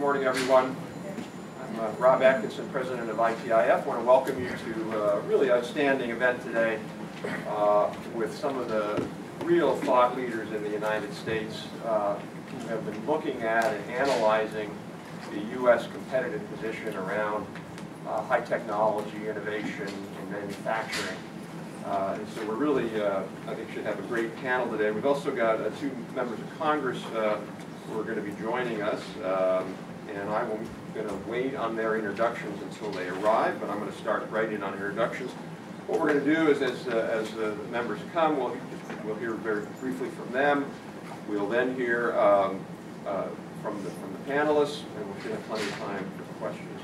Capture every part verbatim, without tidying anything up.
morning, everyone. I'm uh, Rob Atkinson, President of I T I F. I want to welcome you to a really outstanding event today uh, with some of the real thought leaders in the United States uh, who have been looking at and analyzing the U S competitive position around uh, high technology, innovation, and manufacturing. Uh, and so we're really, uh, I think, should have a great panel today. We've also got uh, two members of Congress uh, who are going to be joining us, um, and I'm going to wait on their introductions until they arrive, but I'm going to start right in on introductions. What we're going to do is, as, uh, as uh, the members come, we'll, we'll hear very briefly from them. We'll then hear um, uh, from, the, from the panelists, and we'll have plenty of time for questions.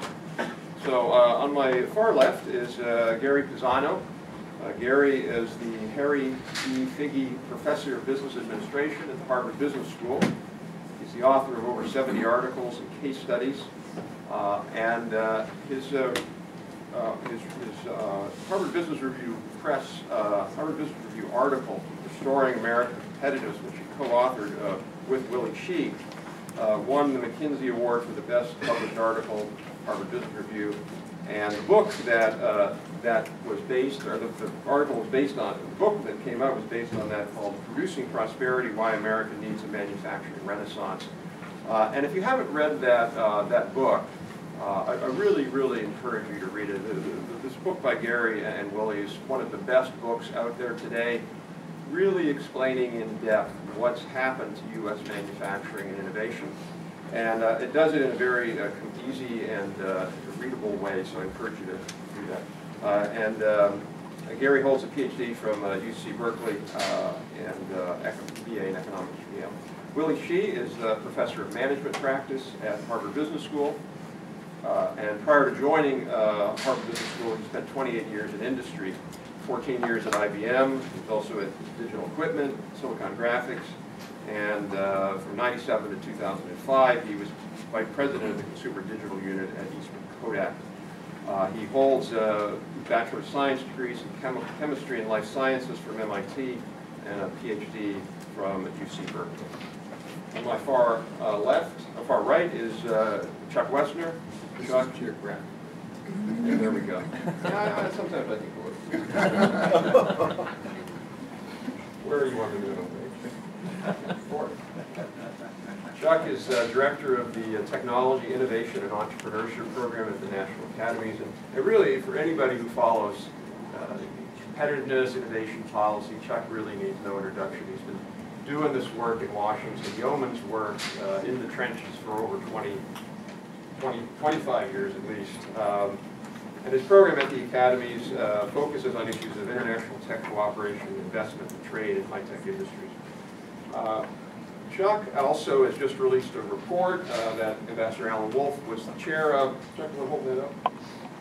So uh, on my far left is uh, Gary Pisano. Uh, Gary is the Harry E. Figge Professor of Business Administration at the Harvard Business School. He's the author of over seventy articles and case studies, uh, and uh, his, uh, uh, his, his uh, Harvard Business Review Press, uh, Harvard Business Review article, Restoring American Competitiveness, which he co-authored uh, with Willy, Shih, uh, won the McKinsey Award for the best published article, Harvard Business Review. And the book that uh, that was based, or the, the article was based on, the book that came out was based on that, called Producing Prosperity: Why America Needs a Manufacturing Renaissance. Uh, and if you haven't read that uh, that book, uh, I, I really, really encourage you to read it. This book by Gary and Willy is one of the best books out there today, really explaining in depth what's happened to U S manufacturing and innovation. And uh, it does it in a very uh, easy and uh, readable way, so I encourage you to do that. Uh, and um, uh, Gary holds a P H D from uh, U C Berkeley uh, and uh, B A in economics from Yale. Willy Shih is the Professor of Management Practice at Harvard Business School. Uh, and prior to joining uh, Harvard Business School, he spent twenty-eight years in industry, fourteen years at I B M. He was also at Digital Equipment, Silicon Graphics. And uh, from ninety-seven to two thousand five, he was Vice President of the Consumer Digital Unit at Eastman Kodak. Uh, he holds uh, Bachelor of Science degrees in Chem Chemistry and Life Sciences from M I T and a P H D from U C Berkeley. On my far uh, left, uh, far right is uh, Chuck Wessner. Chuck, to your graph. And there we go. Yeah, sometimes I think it works. Where do you want me to go? Chuck is uh, Director of the uh, Technology, Innovation, and Entrepreneurship Program at the National Academies. And, and really, for anybody who follows uh, competitiveness, innovation policy, Chuck really needs no introduction. He's been doing this work in Washington, yeoman's work uh, in the trenches for over twenty, twenty, twenty-five years at least. Um, and his program at the Academies uh, focuses on issues of international tech cooperation, investment, and trade in high-tech industries. Uh, Chuck also has just released a report uh, that Ambassador Alan Wolff was the chair of. Chuck, want to hold that up?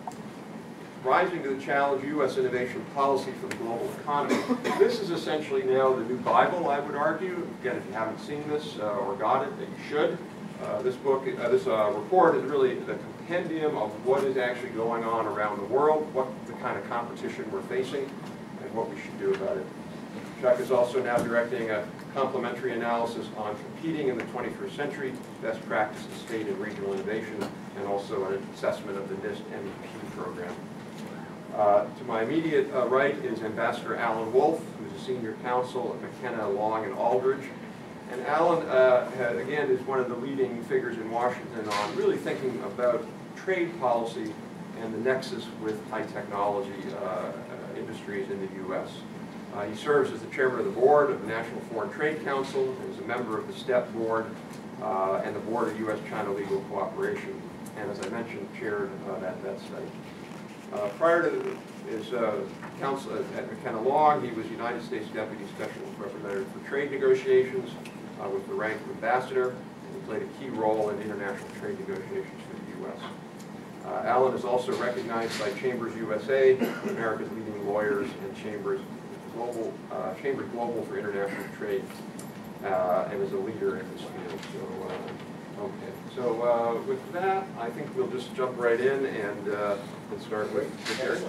Rising to the Challenge: U S Innovation Policy for the Global Economy. This is essentially now the new Bible, I would argue. Again, if you haven't seen this uh, or got it, then you should. Uh, this book, uh, this uh, report is really the compendium of what is actually going on around the world, what the kind of competition we're facing, and what we should do about it. Chuck is also now directing a complementary analysis on competing in the twenty-first century, best practices, state and regional innovation, and also an assessment of the NIST M E P program. Uh, to my immediate uh, right is Ambassador Alan Wolff, who is a senior counsel at McKenna, Long, and Aldridge. And Alan, uh, had, again, is one of the leading figures in Washington on really thinking about trade policy and the nexus with high technology uh, uh, industries in the U S Uh, he serves as the chairman of the board of the National Foreign Trade Council, and is a member of the STEP board uh, and the board of U S China Legal Cooperation, and as I mentioned, chaired uh, that, that study. Uh, prior to his uh, counsel at McKenna Long, he was United States Deputy Special Representative for Trade Negotiations uh, with the rank of ambassador, and he played a key role in international trade negotiations for the U S Uh, Alan is also recognized by Chambers U S A, America's leading lawyers, and Chambers Global, uh, Chambers Global for International Trade, uh, and is a leader in this field. So, uh, okay. So uh, with that, I think we'll just jump right in and, uh, and start with Gary.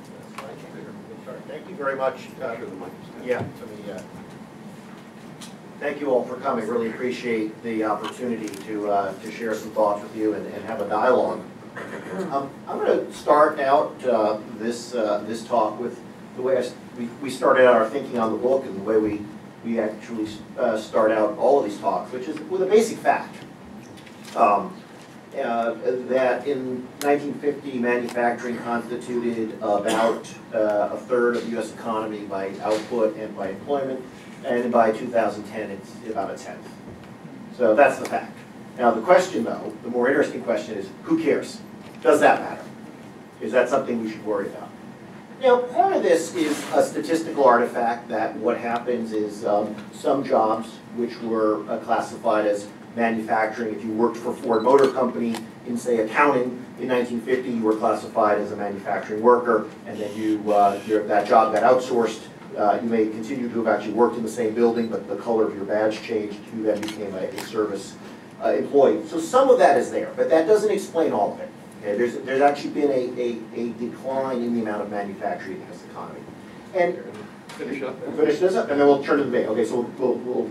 Thank you very much. Uh, yeah, for the, uh, Thank you all for coming. Really appreciate the opportunity to, uh, to share some thoughts with you and, and have a dialogue. Um, I'm going to start out uh, this, uh, this talk with the way I, we, we started out our thinking on the book and the way we, we actually uh, start out all of these talks, which is with a basic fact. Um, uh, that in nineteen fifty, manufacturing constituted about uh, a third of the U S economy by output and by employment, and by two thousand ten, it's about a tenth. So that's the fact. Now the question, though, the more interesting question is, who cares? Does that matter? Is that something we should worry about? You know, part of this is a statistical artifact that what happens is um, some jobs which were uh, classified as manufacturing, if you worked for Ford Motor Company in, say, accounting, in nineteen fifty you were classified as a manufacturing worker, and then you, uh, your, that job got outsourced. Uh, you may continue to have actually worked in the same building, but the color of your badge changed. You then became a, a service uh, employee. So some of that is there, but that doesn't explain all of it. Okay? There's, there's actually been a, a, a decline in the amount of manufacturing in this economy. And finish up. We'll finish this up, and then we'll turn to the debate. Okay, so we'll, we'll, we'll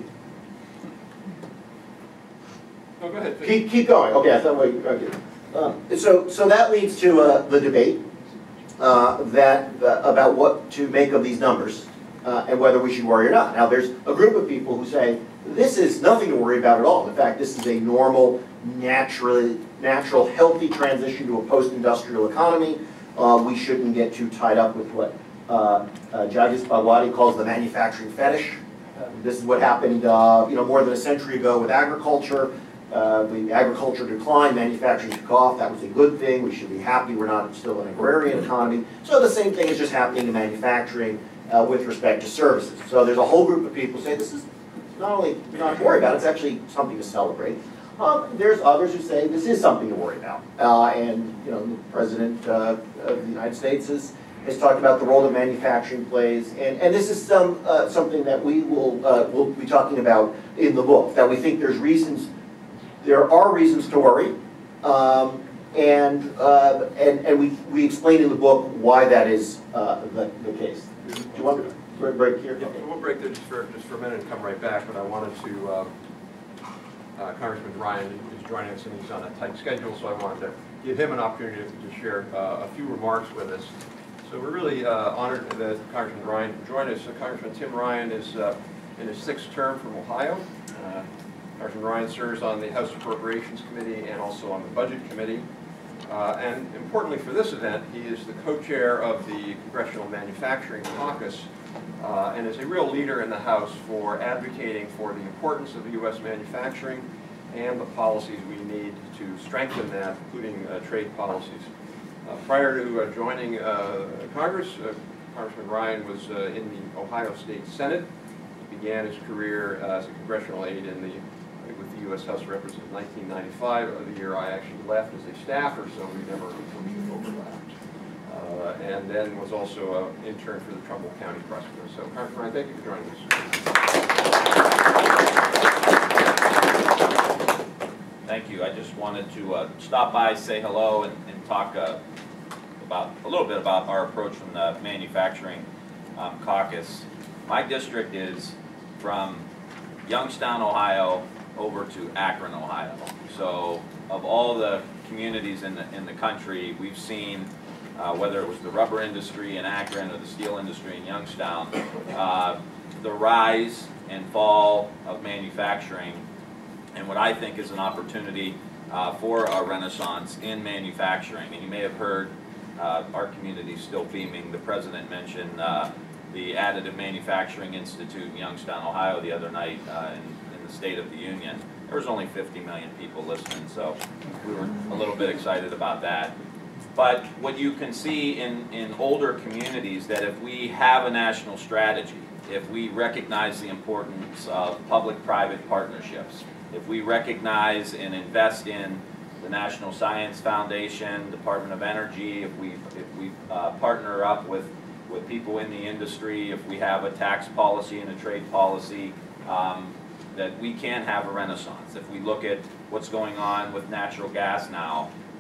no, go ahead. keep, keep going. Okay, I thought we, okay. Um, so, so that leads to uh, the debate uh, that uh, about what to make of these numbers. Uh, and whether we should worry or not. Now, there's a group of people who say, this is nothing to worry about at all. In fact, this is a normal, natural, natural healthy transition to a post-industrial economy. Uh, we shouldn't get too tied up with what uh, uh, Jagdish Bhagwati calls the manufacturing fetish. Uh, this is what happened uh, you know, more than a century ago with agriculture. Uh, the agriculture declined, manufacturing took off. That was a good thing. We should be happy we're not still an agrarian economy. So the same thing is just happening in manufacturing. Uh, with respect to services. So there's a whole group of people who say this is not only not to worry about, it's actually something to celebrate. Um, there's others who say this is something to worry about. Uh, and you know, the President uh, of the United States has, has talked about the role that manufacturing plays. And, and this is some, uh, something that we will uh, we'll be talking about in the book, that we think there's reasons, there are reasons to worry. Um, and, uh, and, and we, we explain in the book why that is uh, the, the case. Do you want to break here? Yeah, we'll break there just for, just for a minute and come right back, but I wanted to, uh, uh, Congressman Ryan is joining us and he's on a tight schedule, so I wanted to give him an opportunity to share uh, a few remarks with us. So we're really uh, honored that Congressman Ryan joined us. So Congressman Tim Ryan is uh, in his sixth term from Ohio. Uh, Congressman Ryan serves on the House Appropriations Committee and also on the Budget Committee. Uh, and importantly for this event, he is the co-chair of the Congressional Manufacturing Caucus uh, and is a real leader in the House for advocating for the importance of U S manufacturing and the policies we need to strengthen that, including uh, trade policies. Uh, prior to uh, joining uh, Congress, uh, Congressman Ryan was uh, in the Ohio State Senate. He began his career uh, as a congressional aide in the with the U S House of Representatives in nineteen ninety-five, the year I actually left as a staffer, so we never unfortunately overlapped. Uh, and then was also an intern for the Trumbull County Prosecutor. So, Congressman Ryan, thank you for joining us. Thank you. I just wanted to uh, stop by, say hello, and, and talk uh, about a little bit about our approach from the Manufacturing um, Caucus. My district is from Youngstown, Ohio, over to Akron, Ohio. So of all the communities in the, in the country, we've seen, uh, whether it was the rubber industry in Akron or the steel industry in Youngstown, uh, the rise and fall of manufacturing, and what I think is an opportunity uh, for a renaissance in manufacturing. And you may have heard uh, our community still beaming. The president mentioned uh, the Additive Manufacturing Institute in Youngstown, Ohio the other night uh, in, in the State of the Union. There was only fifty million people listening, so we were a little bit excited about that. But what you can see in, in older communities, that if we have a national strategy, if we recognize the importance of public-private partnerships, if we recognize and invest in the National Science Foundation, Department of Energy, if we, if we uh, partner up with with people in the industry, if we have a tax policy and a trade policy, um, that we can have a renaissance. If we look at what's going on with natural gas now,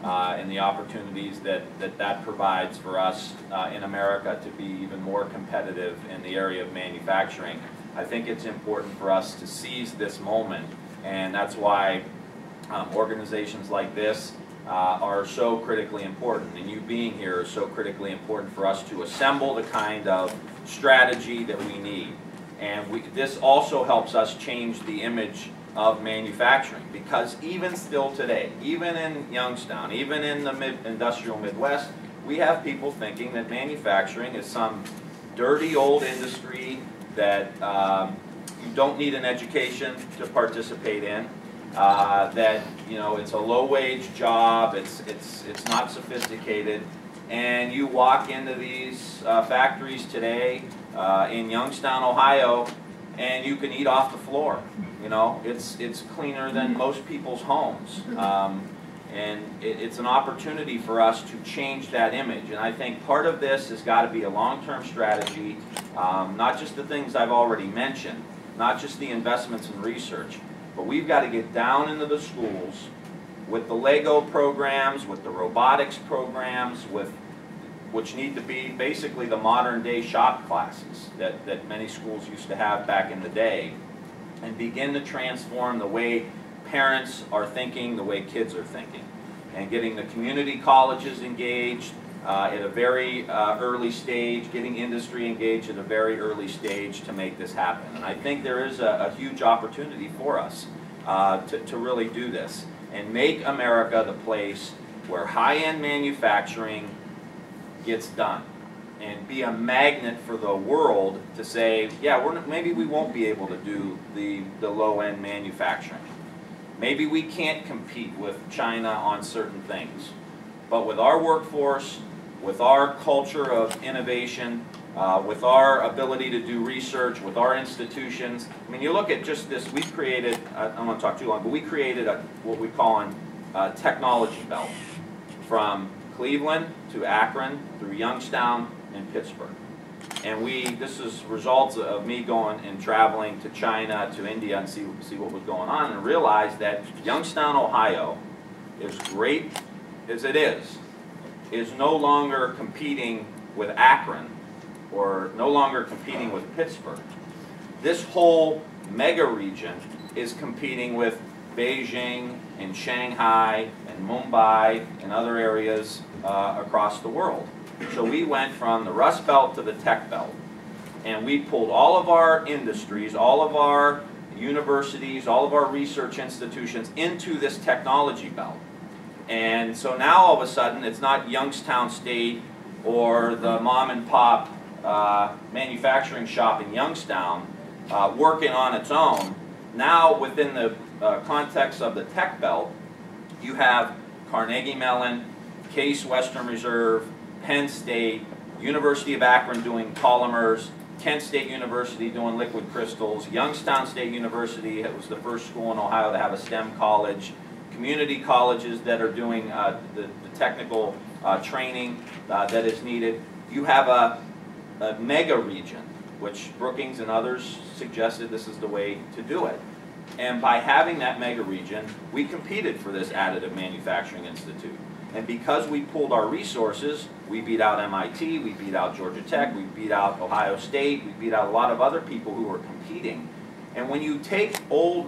uh, and the opportunities that that, that provides for us uh, in America to be even more competitive in the area of manufacturing. I think it's important for us to seize this moment, and that's why um, organizations like this uh, are so critically important, and you being here is so critically important for us to assemble the kind of strategy that we need. And we, this also helps us change the image of manufacturing, because even still today, even in Youngstown, even in the mid industrial Midwest, we have people thinking that manufacturing is some dirty old industry that um, you don't need an education to participate in, uh, that you know it's a low-wage job, it's it's it's not sophisticated, and you walk into these uh, factories today uh, in Youngstown, Ohio, and you can eat off the floor. You know, it's it's cleaner than most people's homes, um, and it, it's an opportunity for us to change that image. And I think part of this has got to be a long-term strategy, um, not just the things I've already mentioned, not just the investments in research, but we've got to get down into the schools with the Lego programs, with the robotics programs, with which need to be basically the modern-day shop classes that, that many schools used to have back in the day, and begin to transform the way parents are thinking, the way kids are thinking, and getting the community colleges engaged uh, at a very uh, early stage, getting industry engaged at a very early stage to make this happen. And I think there is a, a huge opportunity for us uh, to, to really do this and make America the place where high-end manufacturing gets done, and be a magnet for the world to say, yeah, we're, maybe we won't be able to do the, the low-end manufacturing. Maybe we can't compete with China on certain things. But with our workforce, with our culture of innovation, uh, with our ability to do research, with our institutions, I mean, you look at just this, we've created, I don't want to talk too long, but we created a, what we call a uh, technology belt from Cleveland to Akron through Youngstown and Pittsburgh. And we, this is results of me going and traveling to China, to India, and see, see what was going on, and realize that Youngstown, Ohio, as great as it is, is no longer competing with Akron, or no longer competing with Pittsburgh. This whole mega region is competing with Beijing and Shanghai and Mumbai and other areas uh, across the world. So we went from the Rust Belt to the Tech Belt, and we pulled all of our industries, all of our universities, all of our research institutions into this technology belt. And so now all of a sudden it's not Youngstown State or the mom and pop uh, manufacturing shop in Youngstown uh, working on its own. Now within the uh, context of the Tech Belt, you have Carnegie Mellon, Case Western Reserve, Penn State, University of Akron doing polymers, Kent State University doing liquid crystals, Youngstown State University, it was the first school in Ohio to have a STEM college, community colleges that are doing uh, the, the technical uh, training uh, that is needed. You have a, a mega region, which Brookings and others suggested this is the way to do it. And by having that mega region, we competed for this Additive Manufacturing Institute. And because we pooled our resources, we beat out M I T, we beat out Georgia Tech, we beat out Ohio State, we beat out a lot of other people who were competing. And when you take old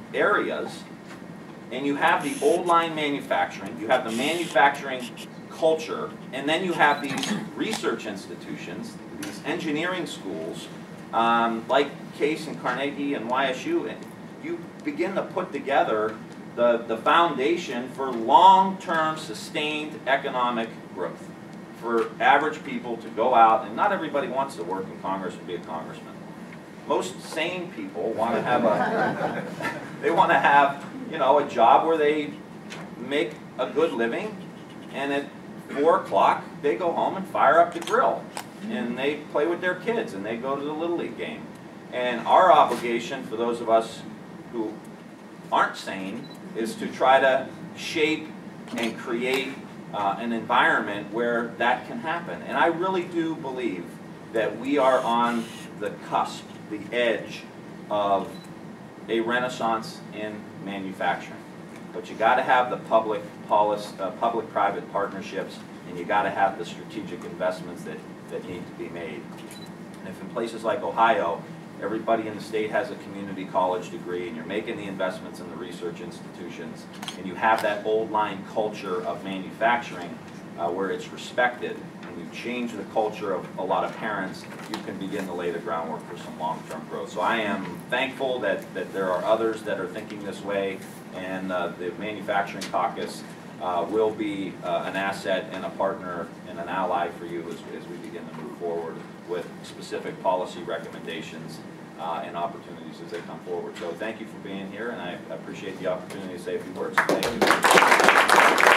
areas and you have the old line manufacturing, you have the manufacturing culture, and then you have these research institutions, these engineering schools, um, like Case and Carnegie and Y S U, and you begin to put together the, the foundation for long-term sustained economic growth, for average people to go out, and not everybody wants to work in Congress and be a congressman. Most sane people want to have a, they want to have, you know, a job where they make a good living, and at four o'clock they go home and fire up the grill, and they play with their kids, and they go to the Little League game. And our obligation for those of us who aren't sane is to try to shape and create uh, an environment where that can happen. And I really do believe that we are on the cusp, the edge of a renaissance in manufacturing. but you got to have the public policy, uh, public-private partnerships, and you got to have the strategic investments that, that need to be made. And if in places like Ohio, everybody in the state has a community college degree, and you're making the investments in the research institutions, and you have that old line culture of manufacturing uh, where it's respected, and you change the culture of a lot of parents, you can begin to lay the groundwork for some long-term growth. So I am thankful that, that there are others that are thinking this way, and uh, the Manufacturing Caucus uh, will be uh, an asset and a partner and an ally for you as, as we begin to move forward with specific policy recommendations uh, and opportunities as they come forward. So thank you for being here, and I appreciate the opportunity to say a few words. Thank you.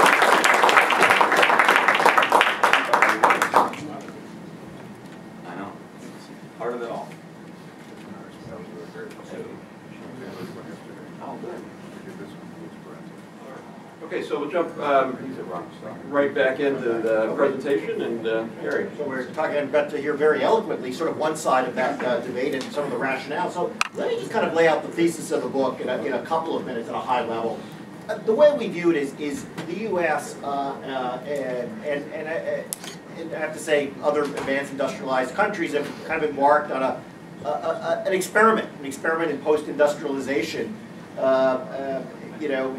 I know. Part of it all. Oh, good. Okay, so we'll jump um, right back into the presentation, and uh, Gary. So we're talking about to hear very eloquently sort of one side of that uh, debate and some of the rationale. So let me just kind of lay out the thesis of the book in a, in a couple of minutes at a high level. Uh, the way we view it is, is the U S uh, uh, and, and, and, uh, and I have to say other advanced industrialized countries have kind of embarked on a, a, a an experiment, an experiment in post-industrialization. Uh, uh, you know,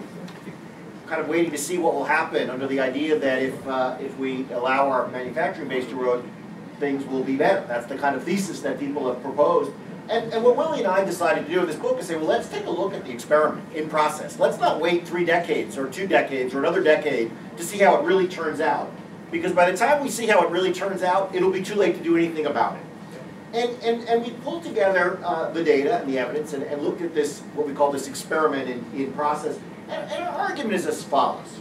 kind of waiting to see what will happen under the idea that if, uh, if we allow our manufacturing base to erode, things will be better. That's the kind of thesis that people have proposed. And, and what Willy and I decided to do in this book is say, well, let's take a look at the experiment in process. Let's not wait three decades or two decades or another decade to see how it really turns out. Because by the time we see how it really turns out, it'll be too late to do anything about it. And, and, and we pulled together uh, the data and the evidence and, and looked at this, what we call this experiment in, in process. And, and our argument is as follows.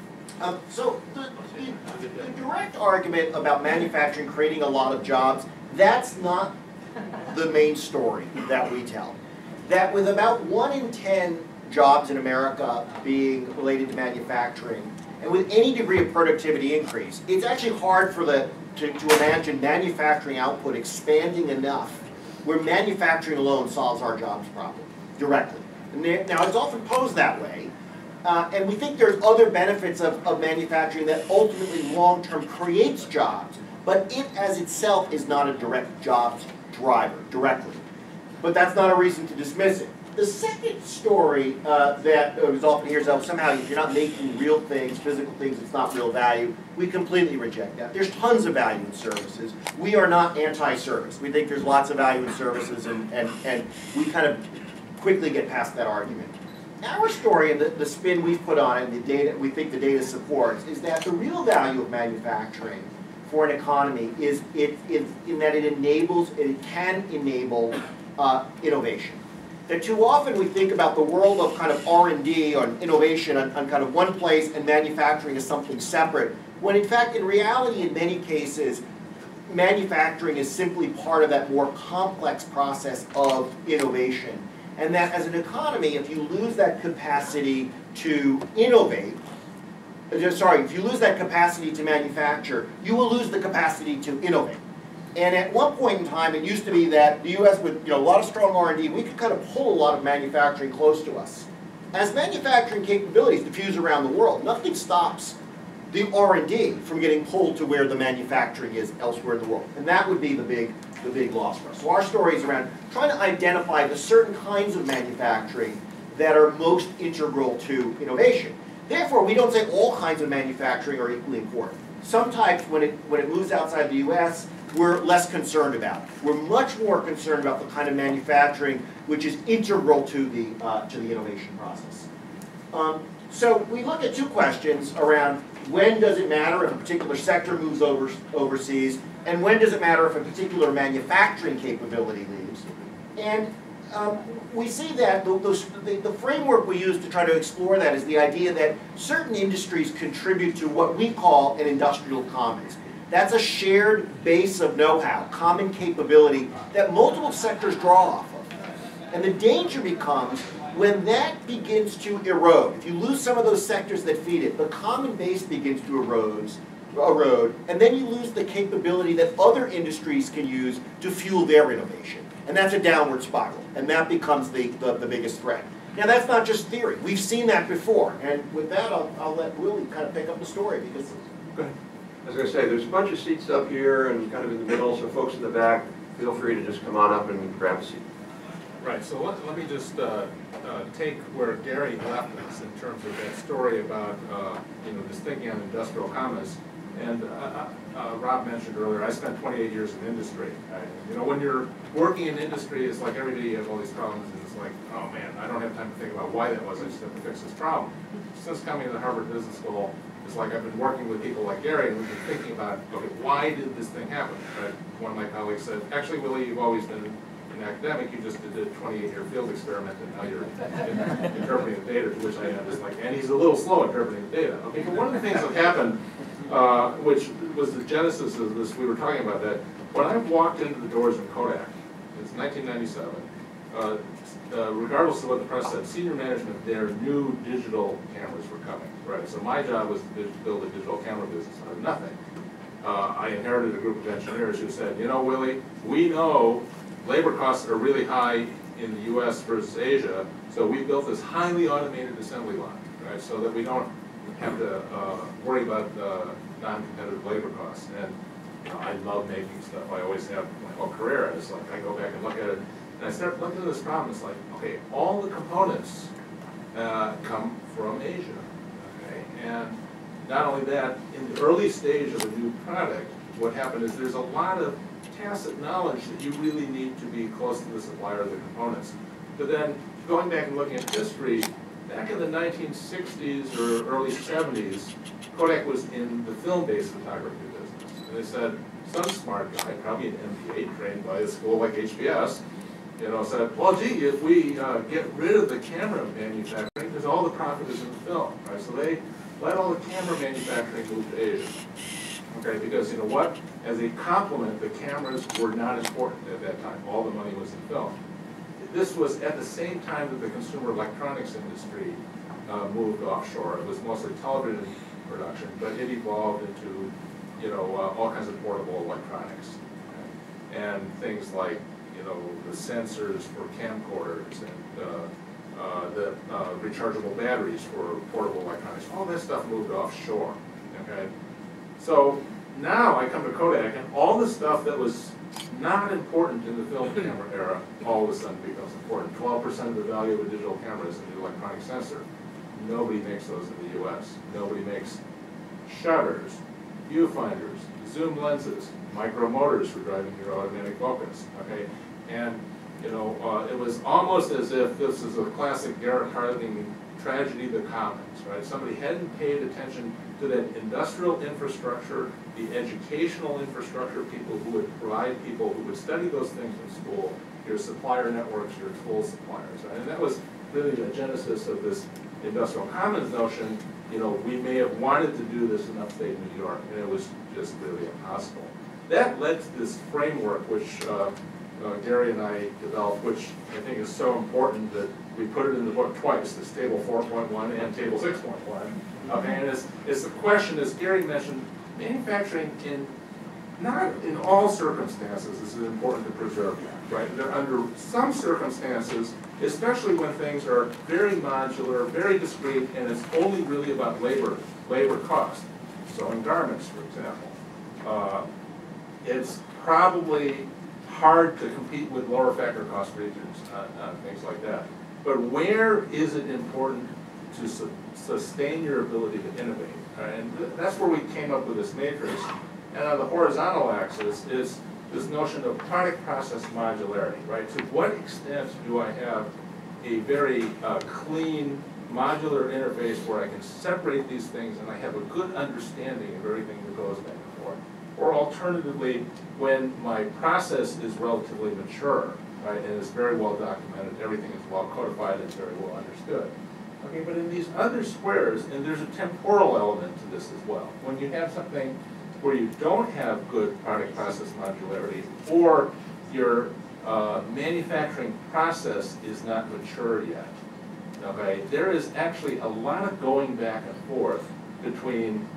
Um, so the, the, the direct argument about manufacturing creating a lot of jobs, that's not the main story that we tell. That with about one in ten jobs in America being related to manufacturing, and with any degree of productivity increase, it's actually hard for the, to, to imagine manufacturing output expanding enough where manufacturing alone solves our jobs problem directly. Now, it's often posed that way, uh, and we think there's other benefits of, of manufacturing that ultimately long-term creates jobs, but it as itself is not a direct jobs driver, directly. But that's not a reason to dismiss it. The second story uh, that is often hears of, somehow if you're not making real things, physical things, it's not real value, we completely reject that. There's tons of value in services. We are not anti-service. We think there's lots of value in services, and, and, and we kind of quickly get past that argument. Our story and the, the spin we've put on it, and the data we think the data supports, is that the real value of manufacturing for an economy is it, it, in that it enables, it can enable uh, innovation. That too often we think about the world of kind of R and D or innovation on, on kind of one place and manufacturing as something separate, when in fact, in reality, in many cases, manufacturing is simply part of that more complex process of innovation. And that as an economy, if you lose that capacity to innovate, sorry, if you lose that capacity to manufacture, you will lose the capacity to innovate. And at one point in time, it used to be that the U S with you know, a lot of strong R and D, we could kind of pull a lot of manufacturing close to us. As manufacturing capabilities diffuse around the world, nothing stops the R and D from getting pulled to where the manufacturing is elsewhere in the world. And that would be the big, the big loss for us. So our story is around trying to identify the certain kinds of manufacturing that are most integral to innovation. Therefore, we don't say all kinds of manufacturing are equally important. Some types, when it, when it moves outside the U S, we're less concerned about. We're much more concerned about the kind of manufacturing which is integral to the, uh, to the innovation process. Um, so we look at two questions around when does it matter if a particular sector moves over, overseas, and when does it matter if a particular manufacturing capability leaves. And um, we see that the, the, the framework we use to try to explore that is the idea that certain industries contribute to what we call an industrial commons. That's a shared base of know-how, common capability that multiple sectors draw off of. And the danger becomes when that begins to erode. If you lose some of those sectors that feed it, the common base begins to erode, erode, and then you lose the capability that other industries can use to fuel their innovation. And that's a downward spiral, and that becomes the, the, the biggest threat. Now that's not just theory. We've seen that before. And with that, I'll, I'll let Willy kind of pick up the story because. Go ahead. I was going to say, there's a bunch of seats up here and kind of in the middle, so folks in the back, feel free to just come on up and grab a seat. Right, so let, let me just uh, uh, take where Gary left us in terms of that story about, uh, you know, this thinking on industrial commons. And uh, uh, Rob mentioned earlier, I spent twenty-eight years in industry. Right? You know, when you're working in industry, it's like every day you have all these problems, and it's like, oh man, I don't have time to think about why that was, I just have to fix this problem. Since coming to Harvard Business School, it's like I've been working with people like Gary, and we've been thinking about, okay, why did this thing happen? Right? One of my colleagues said, actually, Willy, you've always been an academic, you just did a twenty-eight year field experiment, and now you're interpreting the data, to which I am just like, and he's a little slow interpreting the data. Okay, but one of the things that happened, uh, which was the genesis of this, we were talking about that, when I walked into the doors of Kodak, it's nineteen ninety-seven, uh, uh, regardless of what the press said, senior management there knew digital cameras were coming, right? So my job was to build a digital camera business out of nothing. Uh, I inherited a group of engineers who said, you know, Willy, we know labor costs are really high in the U S versus Asia, so we built this highly automated assembly line, right, so that we don't have to uh, worry about uh, non-competitive labor costs. And you know, I love making stuff. I always have my whole career. It's like I go back and look at it, and I start looking at this problem. It's like, okay, all the components uh, come from Asia, okay, and not only that, in the early stage of a new product, what happened is there's a lot of tacit knowledge that you really need to be close to the supplier of the components. But then, going back and looking at history, back in the nineteen sixties or early seventies, Kodak was in the film-based photography business. And they said, some smart guy, probably an M B A trained by a school like H B S, you know, said, well, gee, if we uh, get rid of the camera manufacturing, because all the profit is in the film, right? So they let all the camera manufacturing move to Asia. Okay, because you know what? As a complement, the cameras were not important at that time. All the money was in film. This was at the same time that the consumer electronics industry uh, moved offshore. It was mostly television production, but it evolved into, you know, uh, all kinds of portable electronics, okay? And things like, you know, the sensors for camcorders and uh, uh, the uh, rechargeable batteries for portable electronics. All that stuff moved offshore. Okay. So now I come to Kodak, and all the stuff that was not important in the film camera era all of a sudden becomes important. twelve percent of the value of a digital camera is in the electronic sensor. Nobody makes those in the U S. Nobody makes shutters, viewfinders, zoom lenses, micro motors for driving your automatic focus. Okay, and you know uh, it was almost as if this is a classic Garrett Harding tragedy of the commons, right? Somebody hadn't paid attention to that industrial infrastructure, the educational infrastructure, people who would provide people who would study those things in school, your supplier networks, your tool suppliers, right? And that was really the genesis of this industrial commons notion. You know, we may have wanted to do this in upstate New York, and it was just really impossible. That led to this framework, which uh, uh, Gary and I developed, which I think is so important that we put it in the book twice, this table four point one and table six point one. Okay, and it's, it's the question, as Gary mentioned, manufacturing in, not in all circumstances is it important to preserve that, right? There, under some circumstances, especially when things are very modular, very discrete, and it's only really about labor, labor cost. Sewing garments, for example. Uh, it's probably hard to compete with lower factor cost regions on, on things like that. But where is it important to su sustain your ability to innovate? Right? And th that's where we came up with this matrix. And on the horizontal axis is this notion of product process modularity, right? To what extent do I have a very uh, clean modular interface where I can separate these things and I have a good understanding of everything that goes back and forth? Or alternatively, when my process is relatively mature, right, and it's very well documented, everything is well codified and very well understood. Okay, but in these other squares, and there's a temporal element to this as well. When you have something where you don't have good product process modularity, or your uh, manufacturing process is not mature yet, okay, there is actually a lot of going back and forth between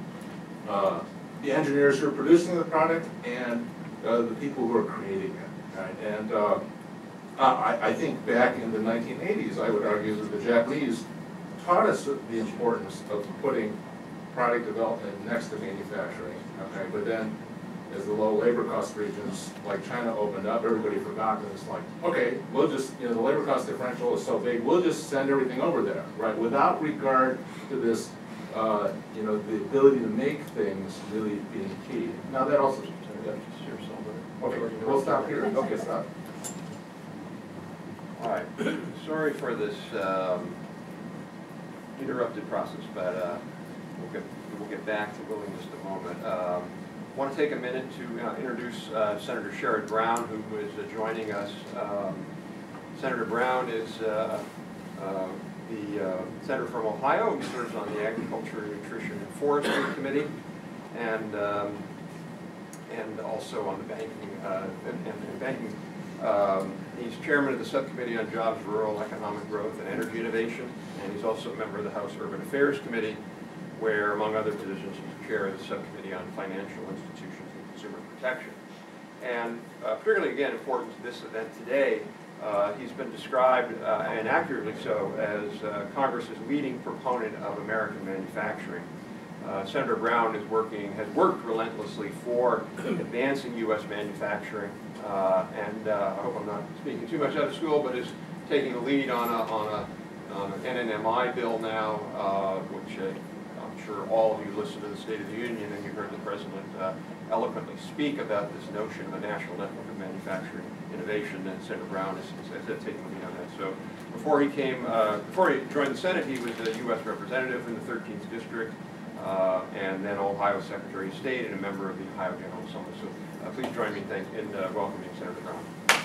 uh, the engineers who are producing the product and uh, the people who are creating it, right? And uh, Uh, I, I think back in the nineteen eighties, I would argue that the Japanese taught us the importance of putting product development next to manufacturing, okay? But then, as the low labor cost regions like China opened up, everybody forgot, and it's like, okay, we'll just, you know, the labor cost differential is so big, we'll just send everything over there, right? Without regard to this, uh, you know, the ability to make things really being key. Now that also, yeah. Okay, we'll stop here. Okay, stop. All right, sorry for this um, interrupted process, but uh, we'll get we'll get back to Willy in just a moment. Um, I want to take a minute to uh, introduce uh, Senator Sherrod Brown, who is uh, joining us. Um, Senator Brown is uh, uh, the uh, senator from Ohio. He serves on the Agriculture, Nutrition, and Forestry Committee, and um, and also on the banking uh, and, and, and banking. Um, he's chairman of the Subcommittee on Jobs, Rural Economic Growth, and Energy Innovation, and he's also a member of the House Urban Affairs Committee, where, among other positions, he's chair of the Subcommittee on Financial Institutions and Consumer Protection. And uh, particularly, again, important to this event today, uh, he's been described, uh, and accurately so, as uh, Congress's leading proponent of American manufacturing. Uh, Senator Brown is working, has worked relentlessly for advancing U S manufacturing, uh, and uh, I hope I'm not speaking too much out of school, but is taking the lead on a, on a, on an N N M I bill now, uh, which uh, I'm sure all of you listened to the State of the Union and you heard the President uh, eloquently speak about this notion of a national network of manufacturing innovation, and Senator Brown is, is, is taking the lead on that. So before he came, uh, before he joined the Senate, he was a U S representative in the thirteenth District. Uh, and then Ohio Secretary of State and a member of the Ohio General Assembly. So uh, please join me in, thank, in uh, welcoming Senator Brown.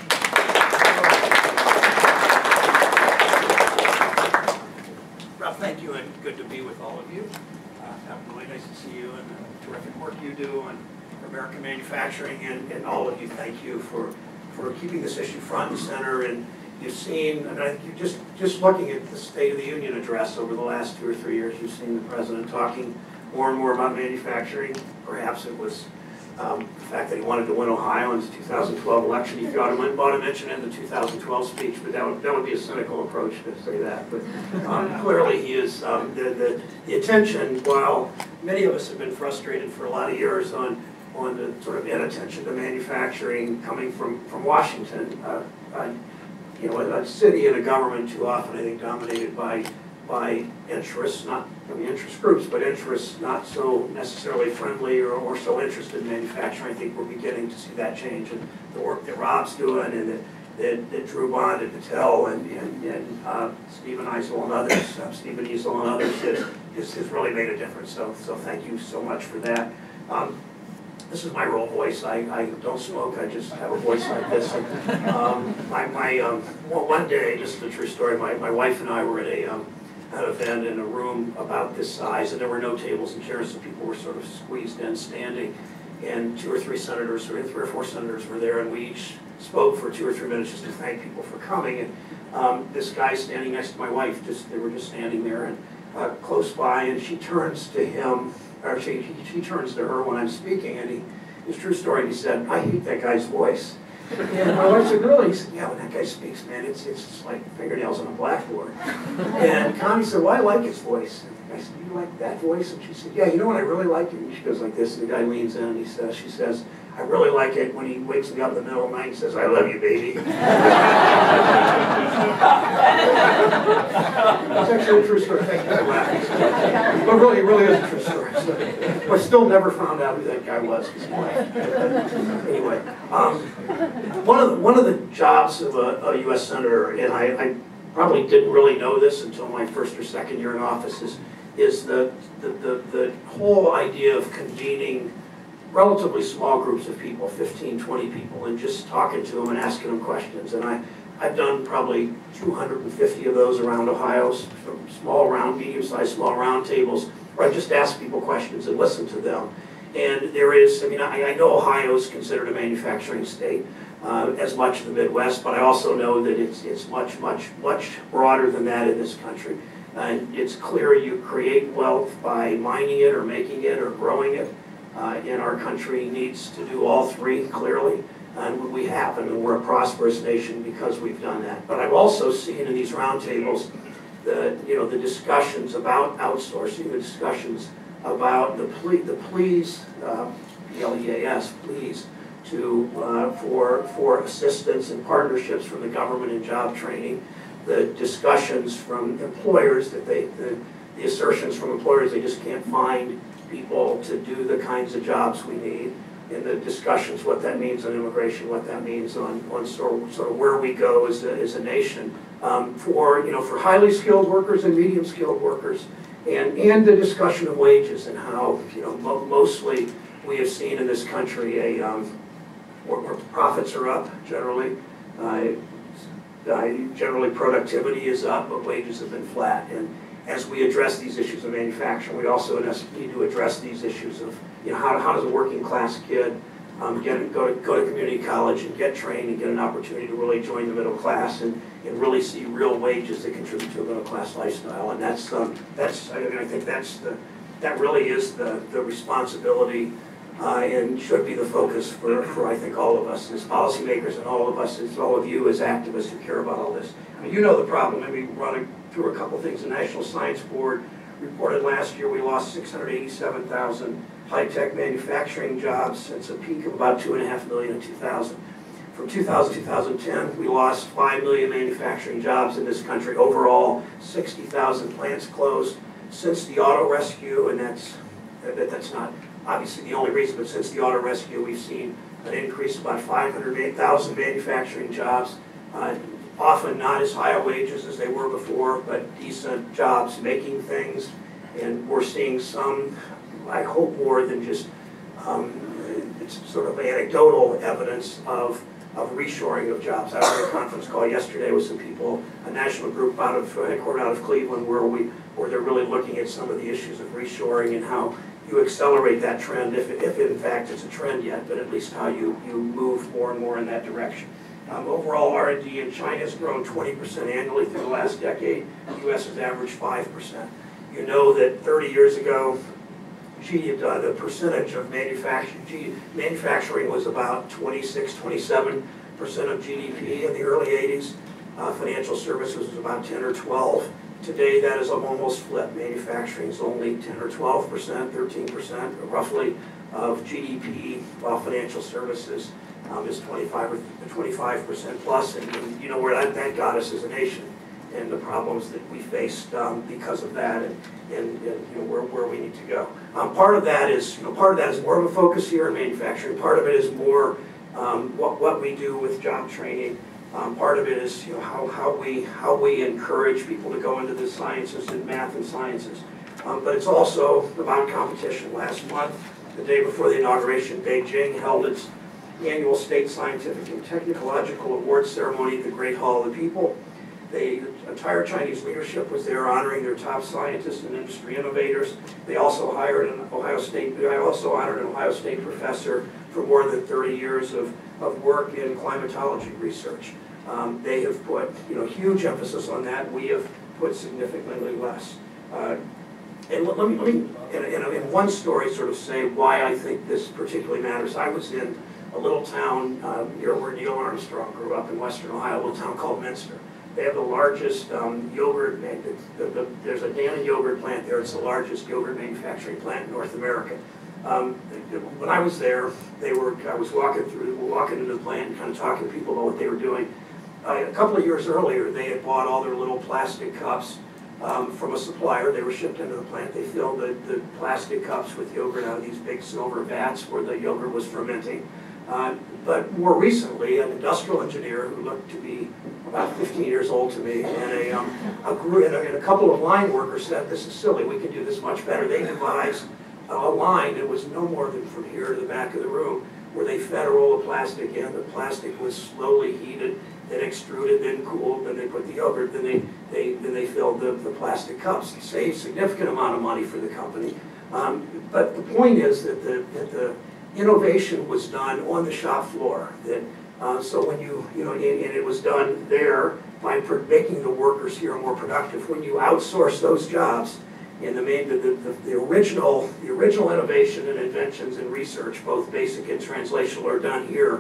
Rob, thank you, and good to be with all of you. Uh, really nice to see you and the terrific work you do on American manufacturing, and, and all of you, thank you for, for keeping this issue front and center. And you've seen, and I, you just, just looking at the State of the Union address over the last two or three years, you've seen the President talking more and more about manufacturing. Perhaps it was um, the fact that he wanted to win Ohio in the two thousand twelve election. He thought he ought to mention it in the two thousand twelve speech, but that would, that would be a cynical approach to say that. But um, clearly he is, um, the, the, the attention, while many of us have been frustrated for a lot of years on, on the sort of inattention to manufacturing coming from, from Washington, uh, uh, you know, a city and a government too often, I think, dominated by by interests, not I mean interest groups, but interests not so necessarily friendly or, or so interested in manufacturing. I think we're beginning to see that change, and the work that Rob's doing, and that, that, that Drew Bond and Patel and, and, and uh, Stephen Eisel and others, uh, Stephen Eisel and others, has, has, has really made a difference. So, so thank you so much for that. Um, This is my real voice. I, I don't smoke. I just have a voice like this. And, um, my, my, um, well, one day, just a true story, my, my wife and I were at a, um, an event in a room about this size, and there were no tables and chairs, so people were sort of squeezed in, standing. And two or three senators, or three or four senators were there, and we each spoke for two or three minutes just to thank people for coming. And um, this guy standing next to my wife, just they were just standing there and uh, close by, and she turns to him. Or she, he, he turns to her when I'm speaking, and he, his true story, he said, "I hate that guy's voice." And my wife said, "Really?" He said, "Yeah, when that guy speaks, man, it's it's just like fingernails on a blackboard." And Connie said, "Well, I like his voice." And I said, "You like that voice?" And she said, "Yeah, you know what I really like?" And she goes like this, and the guy leans in, and he says, she says, "I really like it when he wakes me up in the middle of the night and says, 'I love you, baby.'" That's actually a true story. Thank you for laughing. But really, it really is a true story. So, I still never found out who that guy was. Anyway, um, one of the, one of the jobs of a, a U S senator, and I, I probably didn't really know this until my first or second year in office, is, is the, the, the, the whole idea of convening relatively small groups of people, fifteen, twenty people, and just talking to them and asking them questions. And I, I've done probably two hundred fifty of those around Ohio, from small round, medium-sized, small round tables, where I just ask people questions and listen to them. And there is, I mean, I, I know Ohio is considered a manufacturing state, uh, as much of the Midwest, but I also know that it's, it's much, much, much broader than that in this country. And it's clear you create wealth by mining it or making it or growing it. Uh, and our country needs to do all three, clearly, and we have. happen, and we're a prosperous nation because we've done that. But I've also seen in these roundtables the, you know, the discussions about outsourcing, the discussions about the plea, the pleas, uh, P L E A S, pleas, to, uh, for, for assistance and partnerships from the government in job training, the discussions from employers that they, the, the assertions from employers they just can't find people to do the kinds of jobs we need, in the discussions, what that means on immigration, what that means on, on sort of, sort of where we go as a, as a nation, um, for, you know, for highly skilled workers and medium skilled workers, and, and the discussion of wages and how, you know, mo mostly we have seen in this country a, um, where, where profits are up generally, uh, uh, generally productivity is up, but wages have been flat. And as we address these issues of manufacturing, we also need to address these issues of, you know, how, how does a working class kid um, get, go, to, go to community college and get trained and get an opportunity to really join the middle class and, and really see real wages that contribute to a middle class lifestyle. And that's, um, that's I mean, I think that's the, that really is the, the responsibility uh, and should be the focus for, for, I think, all of us as policymakers and all of us, as all of you as activists who care about all this. I mean, you know the problem. Maybe running through a couple things. The National Science Board reported last year we lost six hundred eighty-seven thousand high-tech manufacturing jobs since a peak of about two and a half million in two thousand. From two thousand to two thousand ten, we lost five million manufacturing jobs in this country. Overall, sixty thousand plants closed. Since the auto rescue, and that's, that, that's not obviously the only reason, but since the auto rescue, we've seen an increase of about five hundred thousand manufacturing jobs. Uh, often not as high a wages as they were before, but decent jobs making things. And we're seeing some, I hope more than just, um, it's sort of anecdotal evidence of, of reshoring of jobs. I was at a conference call yesterday with some people, a national group out of, headquartered out of Cleveland, where we, where they're really looking at some of the issues of reshoring and how you accelerate that trend, if, if in fact it's a trend yet, but at least how you, you move more and more in that direction. Um, overall, R and D in China has grown twenty percent annually through the last decade. The U S has averaged five percent. You know that thirty years ago, G, uh, the percentage of manufacturing, G, manufacturing was about twenty-six, twenty-seven percent of G D P in the early eighties. Uh, financial services was about ten or twelve. Today, that is almost flipped. Manufacturing is only ten or twelve percent, thirteen percent roughly of G D P, while financial services um, is twenty-five or twenty-five percent plus. And, and you know where that, that got us as a nation, and the problems that we faced um, because of that, and, and, and you know, where, where we need to go. Um, part of that is, you know, part of that is more of a focus here in manufacturing. Part of it is more um, what, what we do with job training. Um, part of it is, you know, how, how we how we encourage people to go into the sciences and math and sciences. Um, but it's also about competition. Last month, the day before the inauguration, Beijing held its annual State Scientific and Technological Awards ceremony at the Great Hall of the People. The entire Chinese leadership was there honoring their top scientists and industry innovators. They also hired an Ohio State, I also honored an Ohio State professor for more than thirty years of, of work in climatology research. Um, they have put, you know, huge emphasis on that. We have put significantly less. Uh, and let, let me, let me in, in, in one story, sort of say why I think this particularly matters. I was in a little town uh, near where Neil Armstrong grew up in Western Ohio, a little town called Minster. They have the largest um, yogurt, the, the, there's a Dannon yogurt plant there. It's the largest yogurt manufacturing plant in North America. Um, when I was there, they were, I was walking through, walking into the plant and kind of talking to people about what they were doing. Uh, a couple of years earlier, they had bought all their little plastic cups um, from a supplier. They were shipped into the plant. They filled the, the plastic cups with yogurt out of these big silver vats where the yogurt was fermenting. Uh, but more recently, an industrial engineer who looked to be about fifteen years old to me, and a, um, a, and a, and a couple of line workers said, "This is silly, we can do this much better." They devised a line that was no more than from here to the back of the room, where they fed a roll of plastic in. The plastic was slowly heated, then extruded, then cooled, then they put the yogurt, then they, they, then they filled the, the plastic cups. It saved a significant amount of money for the company. Um, but the point is that the, that the innovation was done on the shop floor. That, uh, so when you, you know, and, and it was done there by making the workers here more productive. When you outsource those jobs, in the main, the, the, the original, the original innovation and inventions and research, both basic and translational, are done here. You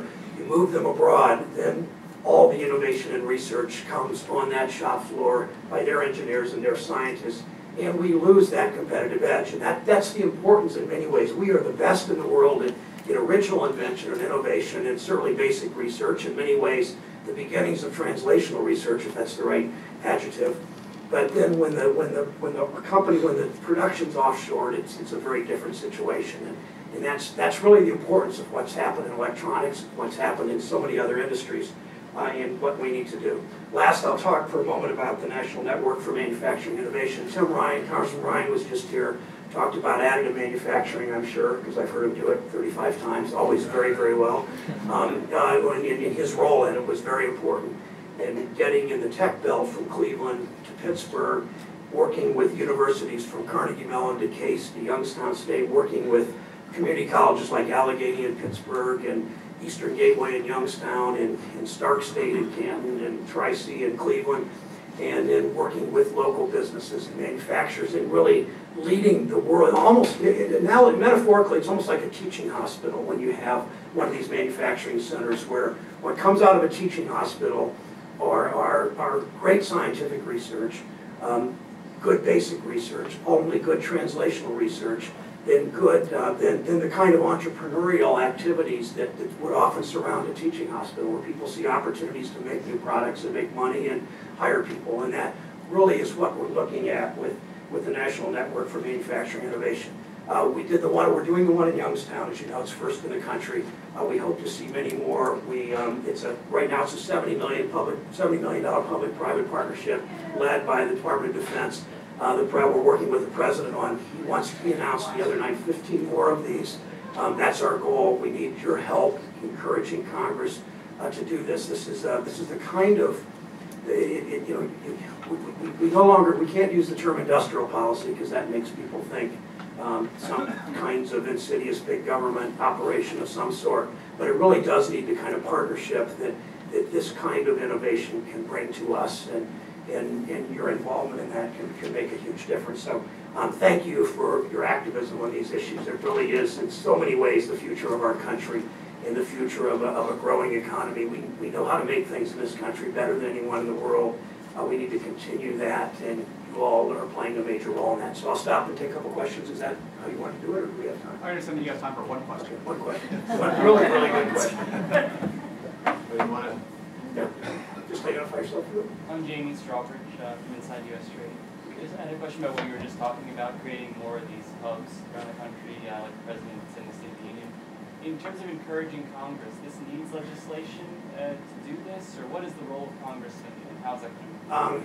move them abroad, then all the innovation and research comes on that shop floor by their engineers and their scientists, and we lose that competitive edge. And that, that's the importance in many ways. We are the best in the world in, in original invention and innovation, and certainly basic research, in many ways the beginnings of translational research, if that's the right adjective. But then when the, when the, when the company, when the production's offshored, it's, it's a very different situation. And, and that's, that's really the importance of what's happened in electronics, what's happened in so many other industries. Uh, and what we need to do. Last, I'll talk for a moment about the National Network for Manufacturing Innovation. Tim Ryan, Congressman Ryan was just here, talked about additive manufacturing, I'm sure, because I've heard him do it thirty-five times, always very, very well. Um, uh, in, in his role, and it was very important. And getting in the tech belt from Cleveland to Pittsburgh, working with universities from Carnegie Mellon to Case to Youngstown State, working with community colleges like Allegheny in Pittsburgh, and Eastern Gateway in Youngstown, and, and Stark State in Canton, and Tri-C in Cleveland, and then working with local businesses and manufacturers, and really leading the world. Almost, now metaphorically, it's almost like a teaching hospital when you have one of these manufacturing centers where what comes out of a teaching hospital are, are, are great scientific research, um, good basic research, only good translational research, then good, uh, then, then the kind of entrepreneurial activities that, that would often surround a teaching hospital, where people see opportunities to make new products and make money and hire people. And that really is what we're looking at with, with the National Network for Manufacturing Innovation. Uh, we did the one, we're doing the one in Youngstown, as you know, it's first in the country. Uh, we hope to see many more. We, um, it's a, right now it's a seventy million public, seventy million dollar public-private partnership led by the Department of Defense. Uh, the, we're working with the president on, he wants to be announced the other night, fifteen more of these. Um, that's our goal. We need your help encouraging Congress uh, to do this. This is, uh, this is the kind of, it, it, you know, it, we, we, we no longer, we can't use the term industrial policy because that makes people think um, some kinds of insidious big government operation of some sort. But it really does need the kind of partnership that, that this kind of innovation can bring to us. And, And, and your involvement in that can, can make a huge difference. So um, thank you for your activism on these issues. It really is, in so many ways, the future of our country and the future of a, of a growing economy. We, we know how to make things in this country better than anyone in the world. Uh, we need to continue that, and you all are playing a major role in that. So I'll stop and take a couple questions. Is that how you want to do it, or do we have time? I understand that you have time for one question. One question. One really, really good question. Do you want to? Yeah. Just identify yourself. I'm Jamie Strawbridge uh, from Inside U S Trade. Just, I had a question about what you were just talking about, creating more of these hubs around the country, uh, like the President's in the State of the Union. In terms of encouraging Congress, this needs legislation uh, to do this, or what is the role of Congress, and, and how's that going to Um,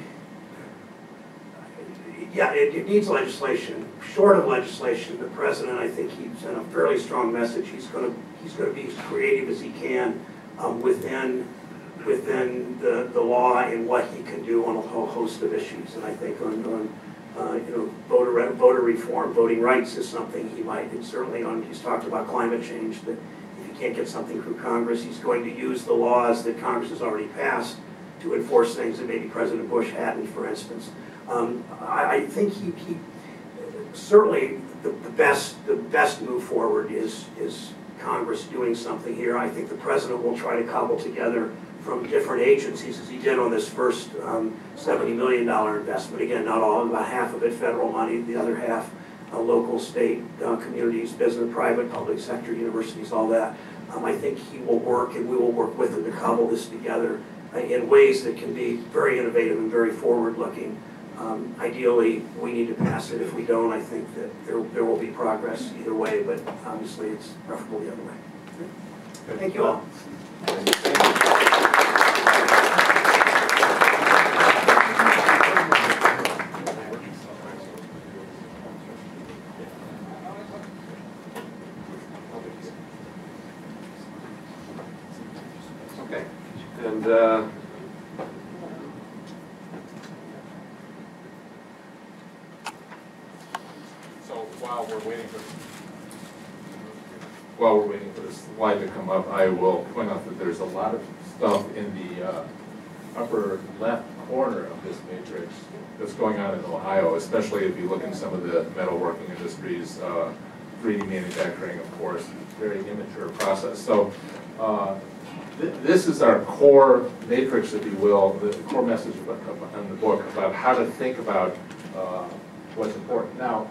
yeah, it, it needs legislation. Short of legislation, the President, I think he sent a fairly strong message. He's going to he's going to be as creative as he can um, within. within the, the law and what he can do on a whole host of issues. And I think on, on uh, you know, voter, voter reform, voting rights is something he might, and certainly on, he's talked about climate change, that if he can't get something through Congress, he's going to use the laws that Congress has already passed to enforce things that maybe President Bush hadn't, for instance. Um, I, I think he, he certainly the, the best the best move forward is, is Congress doing something here. I think the President will try to cobble together from different agencies, as he did on this first um, seventy million dollar investment. Again, not all, about half of it federal money, the other half uh, local, state, uh, communities, business, private, public sector, universities, all that. Um, I think he will work, and we will work with him to cobble this together uh, in ways that can be very innovative and very forward-looking. Um, ideally, we need to pass it. If we don't, I think that there, there will be progress either way, but obviously it's preferable the other way. Thank you all. Okay, and uh, So while we're waiting for while we're waiting for this slide to come up, I will point out that there's a lot of stuff in the uh, upper left corner of this matrix that's going on in Ohio, especially if you look in some of the metalworking industries, uh, three D manufacturing, of course, very immature process. So uh, th this is our core matrix, if you will, the core message about, in the book about how to think about uh, what's important. Now,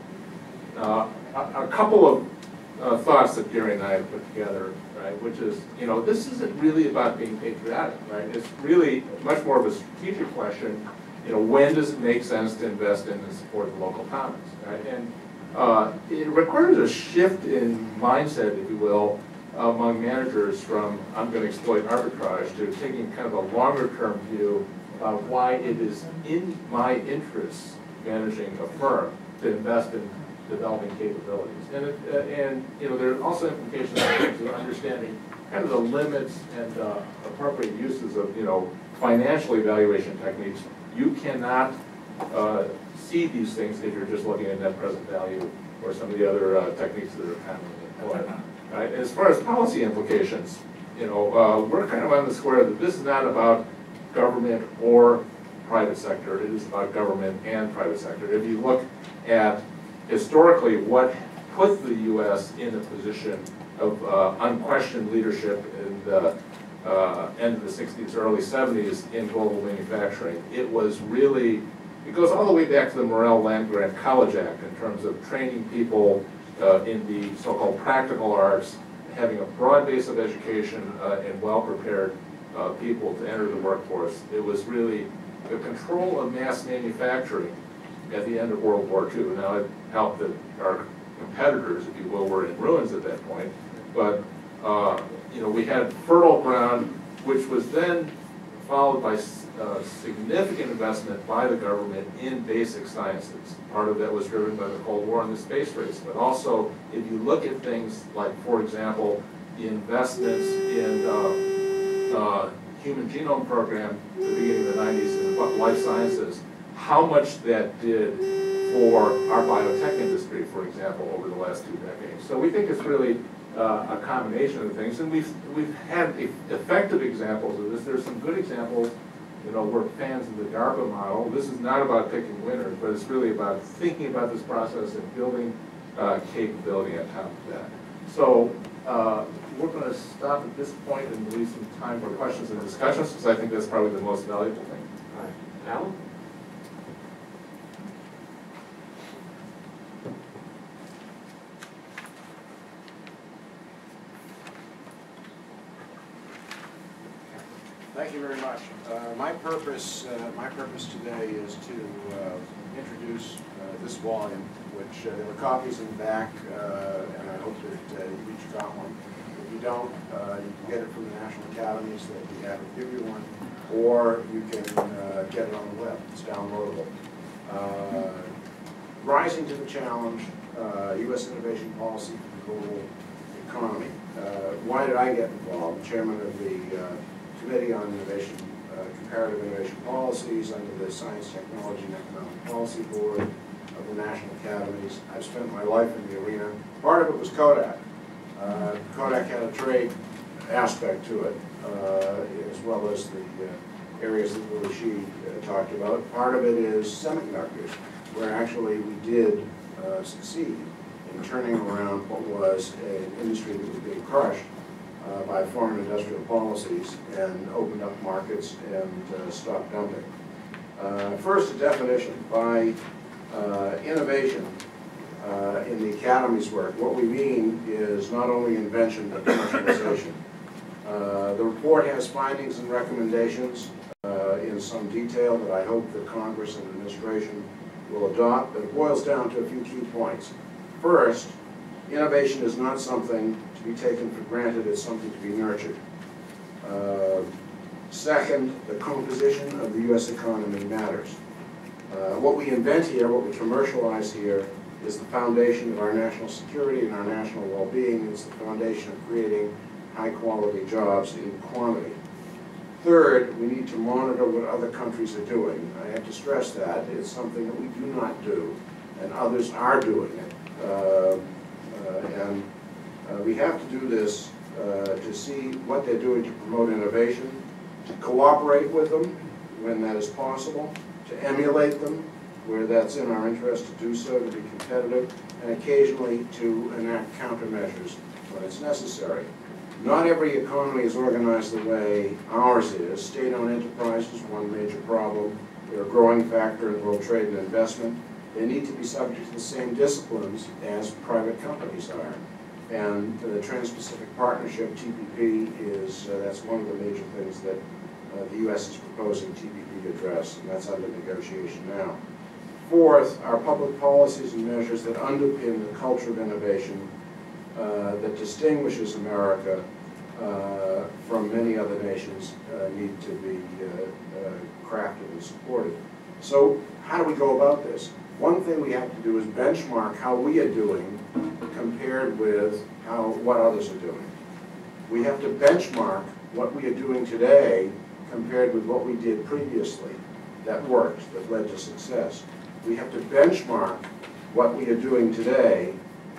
uh, a, a couple of uh, thoughts that Gary and I have put together, right, which is, you know, this isn't really about being patriotic, right? It's really much more of a strategic question. You know, when does it make sense to invest in and support the local commons, right? And uh, it requires a shift in mindset, if you will, among managers from I'm going to exploit arbitrage to taking kind of a longer term view about why it is in my interest managing a firm to invest in developing capabilities. And, it, uh, and you know, there are also implications in terms of understanding kind of the limits and uh, appropriate uses of, you know, financial evaluation techniques. You cannot uh, see these things if you're just looking at net present value or some of the other uh, techniques that are commonly employed. Right? As far as policy implications, you know, uh, we're kind of on the square that this is not about government or private sector. It is about government and private sector. If you look at historically what put the U S in a position of uh, unquestioned leadership in the uh, end of the sixties, early seventies in global manufacturing, it was really, it goes all the way back to the Morrell Land Grant College Act in terms of training people uh, in the so-called practical arts, having a broad base of education uh, and well-prepared uh, people to enter the workforce. It was really the control of mass manufacturing at the end of World War Two. Now, it helped that our competitors, if you will, were in ruins at that point, but uh, you know, we had fertile ground, which was then followed by uh, significant investment by the government in basic sciences. Part of that was driven by the Cold War and the space race, but also if you look at things like, for example, the investments in uh, uh, human genome program at the beginning of the nineties in life sciences, how much that did for our biotech industry, for example, over the last two decades. So we think it's really uh, a combination of things, and we've we've had e effective examples of this. There's some good examples. You know, we're fans of the DARPA model. This is not about picking winners, but it's really about thinking about this process and building uh, capability on top of that. So uh, we're going to stop at this point and leave some time for questions and discussions, because I think that's probably the most valuable thing. All right. Alan? Thank you very much. Uh, my purpose, uh, my purpose today is to uh, introduce uh, this volume, which uh, there are copies in the back, uh, and I hope that uh, you each got one. If you don't, uh, you can get it from the National Academies that we have to give you one, or you can uh, get it on the web. It's downloadable. Uh, Rising to the Challenge, uh, U S Innovation Policy for the Global Economy. Uh, why did I get involved? Chairman of the uh, Committee on Innovation, uh, Comparative Innovation Policies under the Science, Technology, and Economic Policy Board of the National Academies. I've spent my life in the arena. Part of it was Kodak. Uh, Kodak had a trade aspect to it, uh, as well as the uh, areas that Willy Shih uh, talked about. Part of it is semiconductors, where actually we did uh, succeed in turning around what was an industry that was being crushed Uh, by foreign industrial policies and opened up markets and uh, stopped dumping. Uh, first, a definition. By uh, innovation uh, in the Academy's work, what we mean is not only invention but commercialization. Uh, the report has findings and recommendations uh, in some detail that I hope the Congress and administration will adopt, but it boils down to a few key points. First, innovation is not something to be taken for granted, it's something to be nurtured. Uh, second, the composition of the U S economy matters. Uh, what we invent here, what we commercialize here, is the foundation of our national security and our national well-being. It's the foundation of creating high-quality jobs in quantity. Third, we need to monitor what other countries are doing. I have to stress that. It's something that we do not do, and others are doing it. Uh, uh, and Uh, we have to do this uh, to see what they're doing to promote innovation, to cooperate with them when that is possible, to emulate them where that's in our interest to do so, to be competitive, and occasionally to enact countermeasures when it's necessary. Not every economy is organized the way ours is. State-owned enterprise is one major problem. They're a growing factor in world trade and investment. They need to be subject to the same disciplines as private companies are. And the Trans-Pacific Partnership, T P P, is, uh, that's one of the major things that uh, the U S is proposing T P P to address, and that's under negotiation now. Fourth, our public policies and measures that underpin the culture of innovation uh, that distinguishes America uh, from many other nations uh, need to be uh, uh, crafted and supported. So how do we go about this? One thing we have to do is benchmark how we are doing compared with how what others are doing. We have to benchmark what we are doing today compared with what we did previously that worked, that led to success. We have to benchmark what we are doing today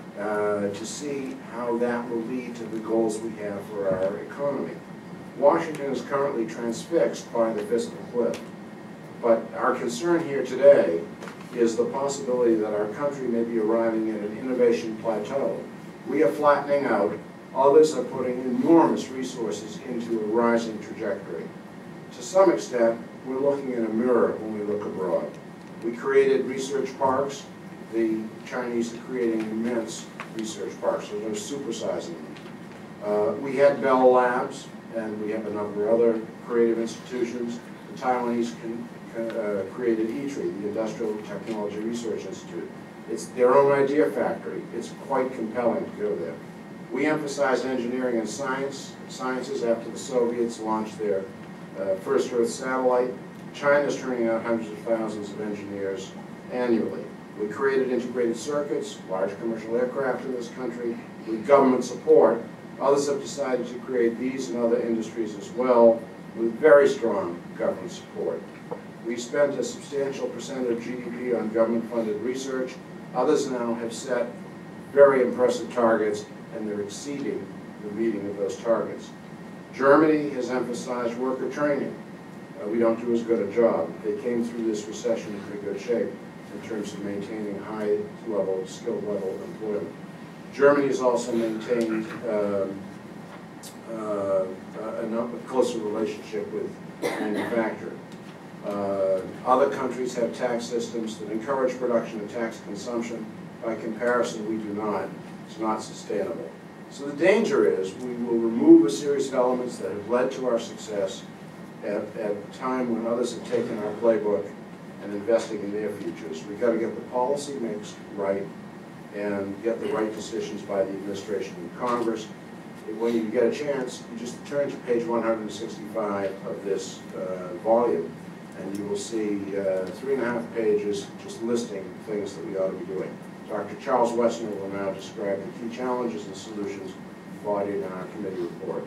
uh, to see how that will lead to the goals we have for our economy. Washington is currently transfixed by the fiscal cliff, but our concern here today is the possibility that our country may be arriving at an innovation plateau. We are flattening out. Others are putting enormous resources into a rising trajectory. To some extent, we're looking in a mirror when we look abroad. We created research parks. The Chinese are creating immense research parks, so they're supersizing them. Uh, we had Bell Labs, and we have a number of other creative institutions. The Taiwanese can Uh, created I T R I, the Industrial Technology Research Institute. It's their own idea factory. It's quite compelling to go there. We emphasize engineering and science, sciences after the Soviets launched their uh, first Earth satellite. China's turning out hundreds of thousands of engineers annually. We created integrated circuits, large commercial aircraft in this country, with government support. Others have decided to create these and other industries as well, with very strong government support. We spent a substantial percent of G D P on government-funded research. Others now have set very impressive targets, and they're exceeding the meeting of those targets. Germany has emphasized worker training. Uh, we don't do as good a job. They came through this recession in pretty good shape in terms of maintaining high-level, skill-level employment. Germany has also maintained um, uh, a, a closer relationship with manufacturing. Uh, other countries have tax systems that encourage production and tax consumption. By comparison, we do not. It's not sustainable. So the danger is we will remove a series of elements that have led to our success at, at a time when others have taken our playbook and investing in their futures. We've got to get the policy mix right and get the right decisions by the administration and Congress. When you get a chance, you just turn to page one hundred sixty-five of this uh, volume, and you will see uh, three and a half pages just listing things that we ought to be doing. Doctor Charles Wessner will now describe the key challenges and solutions embodied in our committee report.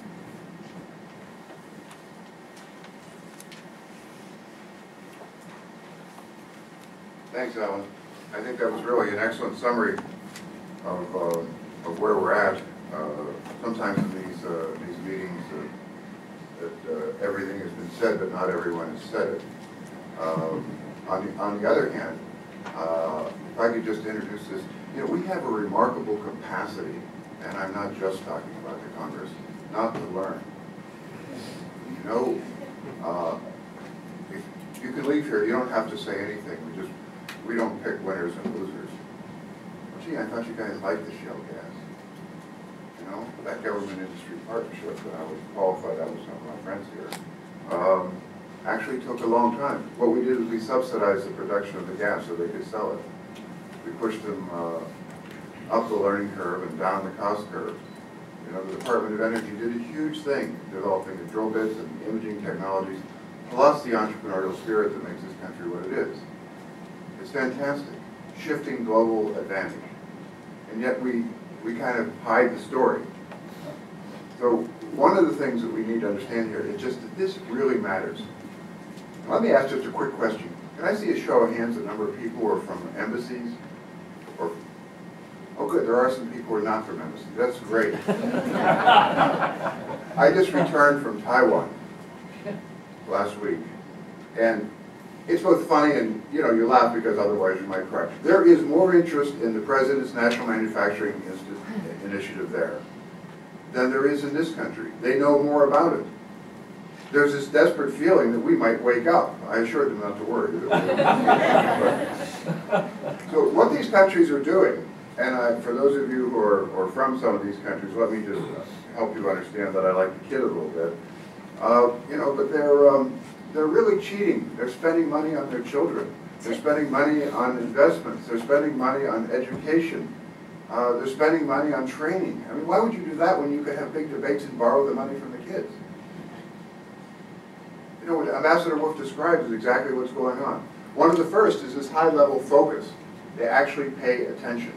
Thanks, Alan. I think that was really an excellent summary of, uh, of where we're at. Uh, sometimes in these, uh, these meetings, uh, that uh, everything has been said, but not everyone has said it. Um, on, the, on the other hand, uh, if I could just introduce this, you know, we have a remarkable capacity, and I'm not just talking about the Congress, not to learn. You know, uh, if you can leave here, you don't have to say anything. We just, we don't pick winners and losers. Gee, I thought you guys liked the shale gas. You know, that government industry partnership that I was qualified, that was some of my friends here, um, actually took a long time. What we did is we subsidized the production of the gas so they could sell it. We pushed them uh, up the learning curve and down the cost curve. You know, the Department of Energy did a huge thing developing the drill bits and the imaging technologies, plus the entrepreneurial spirit that makes this country what it is. It's fantastic, shifting global advantage. And yet we we kind of hide the story. So one of the things that we need to understand here is just that this really matters. Let me ask just a quick question. Can I see a show of hands, the number of people who are from embassies? Or, oh good, there are some people who are not from embassies. That's great. I just returned from Taiwan last week. And it's both funny and, you know, you laugh because otherwise you might cry. There is more interest in the President's National Manufacturing Initiative there than there is in this country. They know more about it. There's this desperate feeling that we might wake up. I assured them not to worry. So what these countries are doing, and I, for those of you who are, are from some of these countries, let me just help you understand that I like to kid a little bit. Uh, you know, but they're, um, they're really cheating. They're spending money on their children. They're spending money on investments. They're spending money on education. Uh, they're spending money on training. I mean, why would you do that when you could have big debates and borrow the money from the kids? You know, what Ambassador Wolff describes is exactly what's going on. One of the first is this high-level focus. They actually pay attention.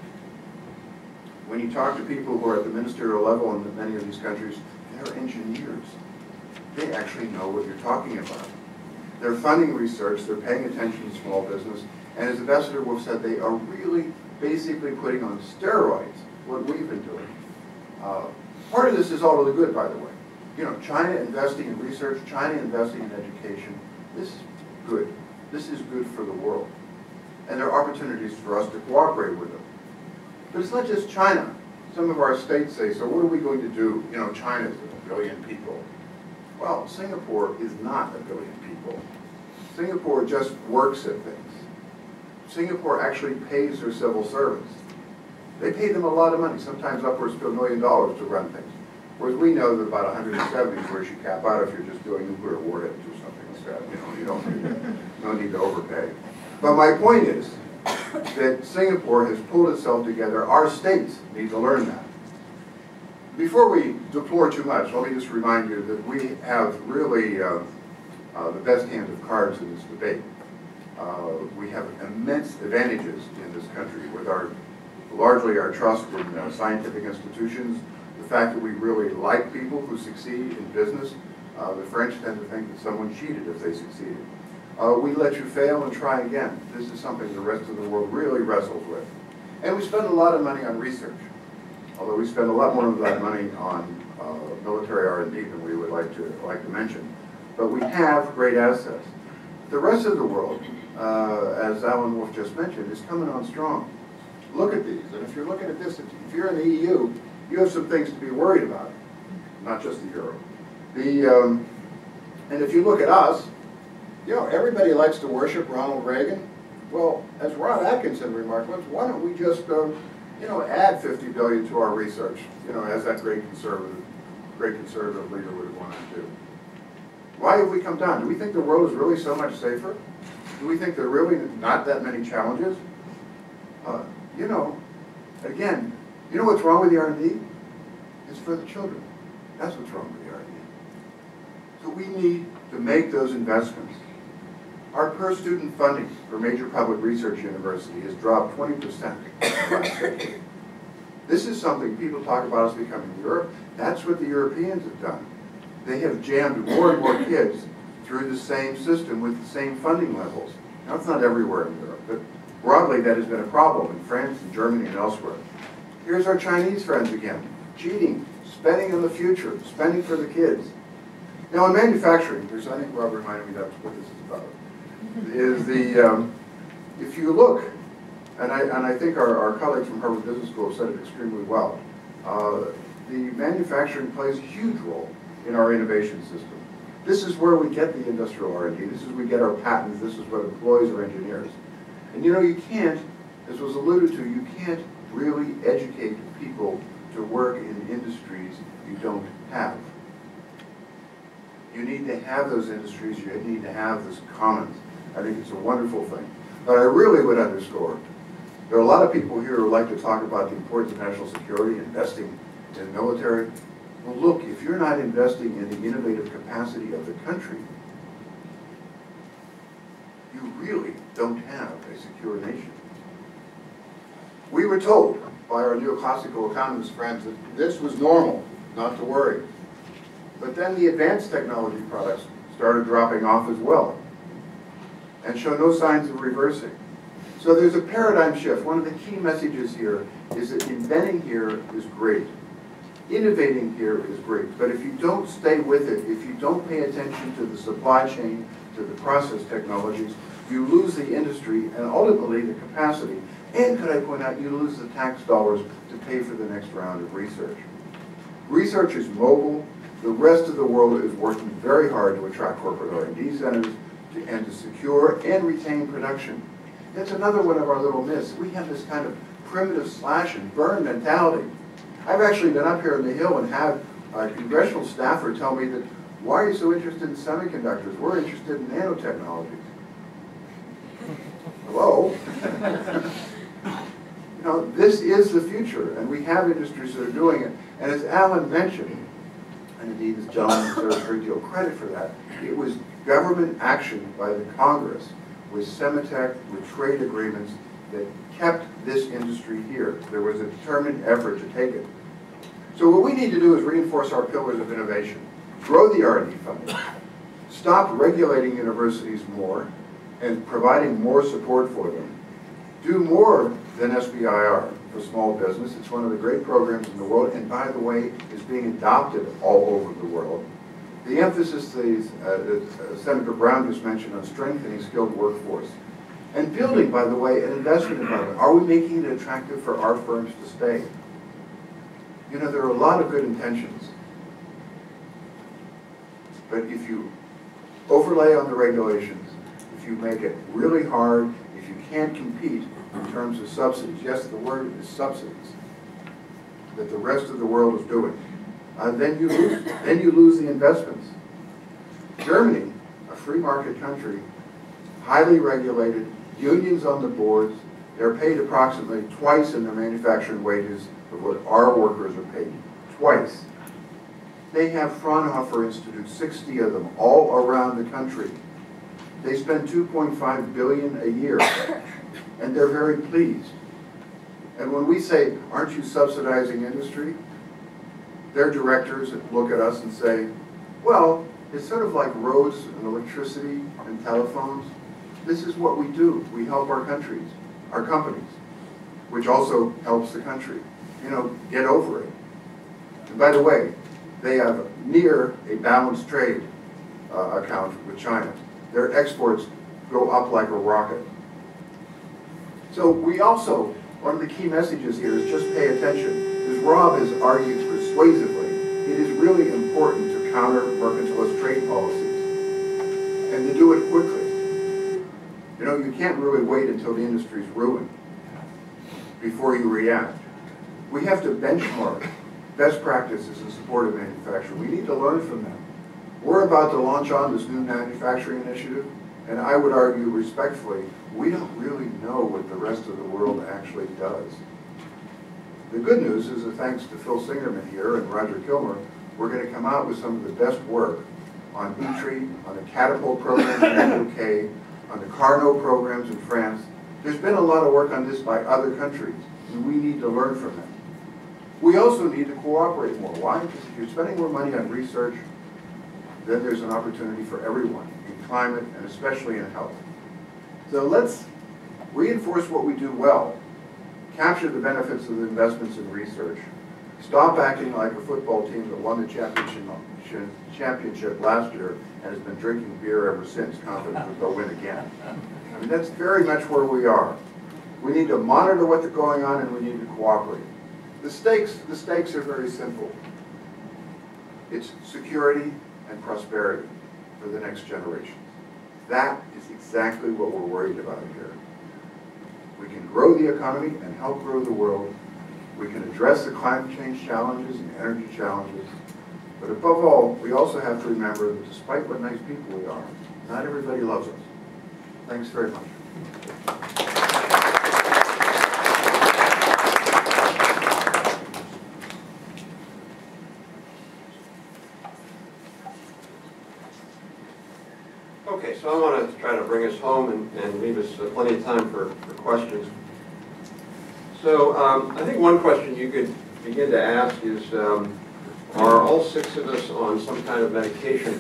When you talk to people who are at the ministerial level in many of these countries, they're engineers. They actually know what you're talking about. They're funding research, they're paying attention to small business, and as Ambassador Wolff said, they are really basically putting on steroids what we've been doing. Uh, part of this is all really good, by the way. You know, China investing in research, China investing in education, this is good. This is good for the world. And there are opportunities for us to cooperate with them. But it's not just China. Some of our states say, so what are we going to do? You know, China's a billion people. Well, Singapore is not a billion people. Singapore just works at things. Singapore actually pays their civil servants. They pay them a lot of money, sometimes upwards to a million dollars to run things. Whereas we know that about one hundred seventy is where you cap out if you're just doing nuclear warheads or something like that. You know, you don't need, no need to overpay. But my point is that Singapore has pulled itself together. Our states need to learn that. Before we deplore too much, let me just remind you that we have really uh, uh, the best hand of cards in this debate. Uh, we have immense advantages in this country with our, largely our trust in uh, scientific institutions, the fact that we really like people who succeed in business. Uh, the French tend to think that someone cheated if they succeeded. Uh, we let you fail and try again. This is something the rest of the world really wrestles with. And we spend a lot of money on research, although we spend a lot more of that money on uh, military R and D than we would like to, like to mention. But we have great assets. The rest of the world, uh, as Alan Wolff just mentioned, is coming on strong. Look at these, and if you're looking at this, if you're in the E U, you have some things to be worried about, not just the euro. The, um, and if you look at us, you know, everybody likes to worship Ronald Reagan. Well, as Robert Atkinson remarked once, why don't we just, uh, you know, add fifty billion dollars to our research, you know, as that great conservative, great conservative leader would have wanted to do. Why have we come down? Do we think the world is really so much safer? Do we think there are really not that many challenges? Uh, you know, again, you know what's wrong with the R and D? It's for the children. That's what's wrong with the R and D. So we need to make those investments. Our per-student funding for major public research university has dropped twenty percent in the last decade. This is something people talk about us becoming Europe. That's what the Europeans have done. They have jammed more and more kids through the same system with the same funding levels. Now, it's not everywhere in Europe, but broadly that has been a problem in France and Germany and elsewhere. Here's our Chinese friends again. Cheating, spending on the future, spending for the kids. Now in manufacturing, which I think Rob reminded me that's what this is about, is the, um, if you look, and I, and I think our, our colleagues from Harvard Business School said it extremely well, uh, the manufacturing plays a huge role in our innovation system. This is where we get the industrial R and D, this is where we get our patents, this is what employs our engineers. And you know, you can't, as was alluded to, you can't really educate people to work in industries you don't have. You need to have those industries, you need to have this commons. I think it's a wonderful thing. But I really would underscore, there are a lot of people here who like to talk about the importance of national security, investing in the military. Well look, if you're not investing in the innovative capacity of the country, you really don't have a secure nation. We were told by our neoclassical economist friends that this was normal, not to worry. But then the advanced technology products started dropping off as well and show no signs of reversing. So there's a paradigm shift. One of the key messages here is that inventing here is great. Innovating here is great. But if you don't stay with it, if you don't pay attention to the supply chain, to the process technologies, you lose the industry and ultimately the capacity. And could I point out, you lose the tax dollars to pay for the next round of research. Research is mobile. The rest of the world is working very hard to attract corporate R and D centers to, and to secure and retain production. That's another one of our little myths. We have this kind of primitive slash and burn mentality. I've actually been up here on the Hill and had a congressional staffer tell me that, why are you so interested in semiconductors? We're interested in nanotechnology. Hello? You know, this is the future, and we have industries that are doing it. And as Alan mentioned, and indeed as John deserves a great deal of credit for that, it was government action by the Congress with Semitech, with trade agreements, that kept this industry here. There was a determined effort to take it. So what we need to do is reinforce our pillars of innovation, grow the R and D funding, stop regulating universities more and providing more support for them, do more than S B I R for small business. It's one of the great programs in the world, and by the way, is being adopted all over the world. The emphasis that uh, Senator Brown just mentioned on strengthening skilled workforce. And building, by the way, an investment environment. Are we making it attractive for our firms to stay? You know, there are a lot of good intentions. But if you overlay on the regulations, if you make it really hard, if you can't compete in terms of subsidies, yes, the word is subsidies, that the rest of the world is doing, uh, then you lose, then you lose the investments. Germany, a free market country, highly regulated, unions on the boards, they're paid approximately twice in their manufacturing wages of what our workers are paid, twice. They have Fraunhofer Institutes, sixty of them, all around the country. They spend two point five billion dollars a year, and they're very pleased. And when we say, aren't you subsidizing industry? Their directors look at us and say, well, it's sort of like roads and electricity and telephones. This is what we do. We help our countries, our companies, which also helps the country. You know, get over it. And by the way, they have near a balanced trade uh, account with China. Their exports go up like a rocket. So we also, one of the key messages here is just pay attention. As Rob has argued persuasively, it is really important to counter mercantilist trade policies and to do it quickly. You know, you can't really wait until the industry's ruined before you react. We have to benchmark best practices in support of manufacturing. We need to learn from them. We're about to launch on this new manufacturing initiative, and I would argue respectfully, we don't really know what the rest of the world actually does. The good news is that thanks to Phil Singerman here and Roger Kilmer, we're going to come out with some of the best work on E-Treat, on the Catapult program in the U K, on the Carnot programs in France. There's been a lot of work on this by other countries, and we need to learn from them. We also need to cooperate more. Why? Because if you're spending more money on research, then there's an opportunity for everyone in climate and especially in health. So let's reinforce what we do well, capture the benefits of the investments in research, stop acting like a football team that won the championship, championship last year and has been drinking beer ever since, confident that they'll win again. I mean, that's very much where we are. We need to monitor what's going on and we need to cooperate. The stakes, the stakes are very simple. It's security and prosperity for the next generation. That is exactly what we're worried about here. We can grow the economy and help grow the world. We can address the climate change challenges and energy challenges. But above all, we also have to remember that despite what nice people we are, not everybody loves us. Thanks very much. Okay, so I want to try to bring us home and, and leave us uh, plenty of time for, for questions. So um, I think one question you could begin to ask is, um, are all six of us on some kind of medication?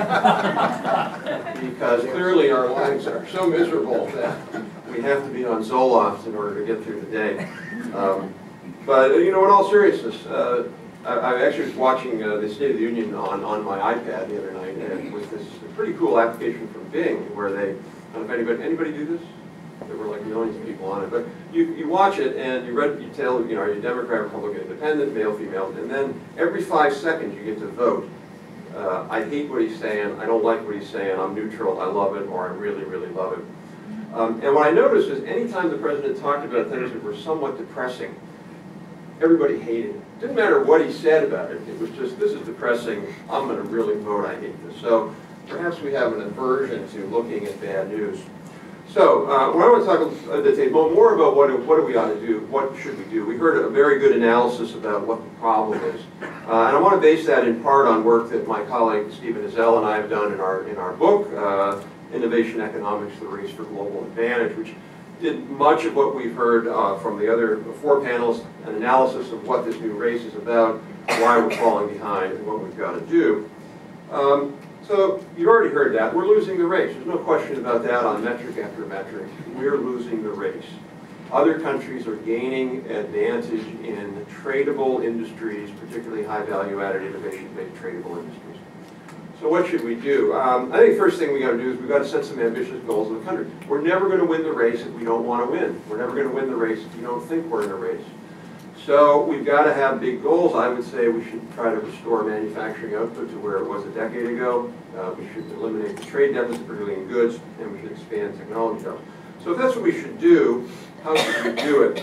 Because clearly our lives are so miserable that we have to be on Zoloft in order to get through the day. Um, but, you know, in all seriousness, uh, I, I actually was watching uh, the State of the Union on, on my iPad the other night, and with this pretty cool application from Bing where they, I don't know if anybody, anybody do this? there were like millions of people on it. But you, you watch it and you read, you tell, you know, are you Democrat, Republican, Independent, male, female, and then every five seconds you get to vote. Uh, I hate what he's saying, I don't like what he's saying, I'm neutral, I love it, or I really, really love it. Um, and what I noticed is anytime the president talked about things that were somewhat depressing, everybody hated it. Didn't matter what he said about it, it was just, this is depressing, I'm going to really vote, I hate this. So perhaps we have an aversion to looking at bad news. So uh, what I want to talk uh, today more about what, what do we ought to do, what should we do. We heard a very good analysis about what the problem is. Uh, and I want to base that in part on work that my colleague Stephen Ezell and I have done in our, in our book, uh, Innovation Economics, The Race for Global Advantage, which did much of what we've heard uh, from the other four panels, an analysis of what this new race is about, why we're falling behind, and what we've got to do. Um, so you've already heard that. We're losing the race. There's no question about that on metric after metric. We're losing the race. Other countries are gaining advantage in tradable industries, particularly high value-added innovation-based tradable industries. So what should we do? Um, I think the first thing we got to do is we've got to set some ambitious goals in the country. We're never going to win the race if we don't want to win. We're never going to win the race if we don't think we're in a race. So we've got to have big goals. I would say we should try to restore manufacturing output to where it was a decade ago. Uh, we should eliminate the trade deficit, particularly in goods, and we should expand technology jobs. So if that's what we should do, how should we do it?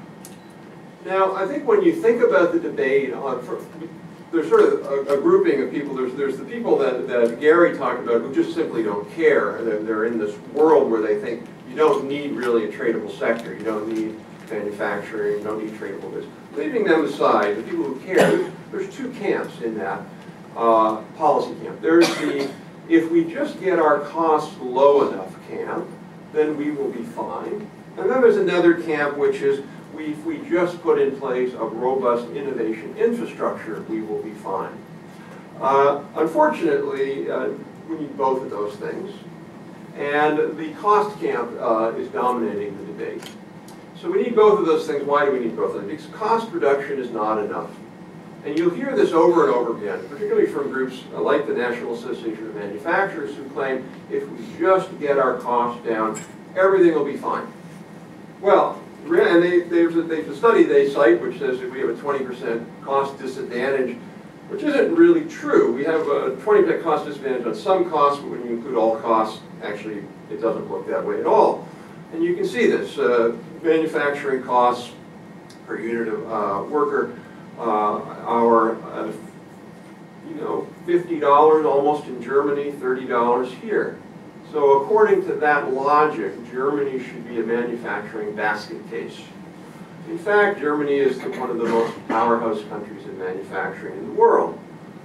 Now, I think when you think about the debate on, for, there's sort of a, a grouping of people. There's, there's the people that, that Gary talked about who just simply don't care. They're, they're in this world where they think you don't need really a tradable sector. You don't need manufacturing, you don't need tradable goods. Leaving them aside, the people who care, there's two camps in that uh, policy camp. There's the, if we just get our costs low enough camp, then we will be fine. And then there's another camp which is, we, if we just put in place a robust innovation infrastructure, we will be fine. Uh, unfortunately, uh, we need both of those things. And the cost camp uh, is dominating the debate. So we need both of those things. Why do we need both of them? Because cost reduction is not enough. And you'll hear this over and over again, particularly from groups like the National Association of Manufacturers who claim if we just get our costs down, everything will be fine. Well, and they, there's, a, there's a study they cite which says that we have a twenty percent cost disadvantage, which isn't really true. We have a twenty percent cost disadvantage on some costs, but when you include all costs, actually it doesn't look that way at all. And you can see this. Uh, manufacturing costs per unit of uh, worker uh, are, uh, you know, fifty dollars almost in Germany, thirty dollars here. So according to that logic, Germany should be a manufacturing basket case. In fact, Germany is the, one of the most powerhouse countries in manufacturing in the world.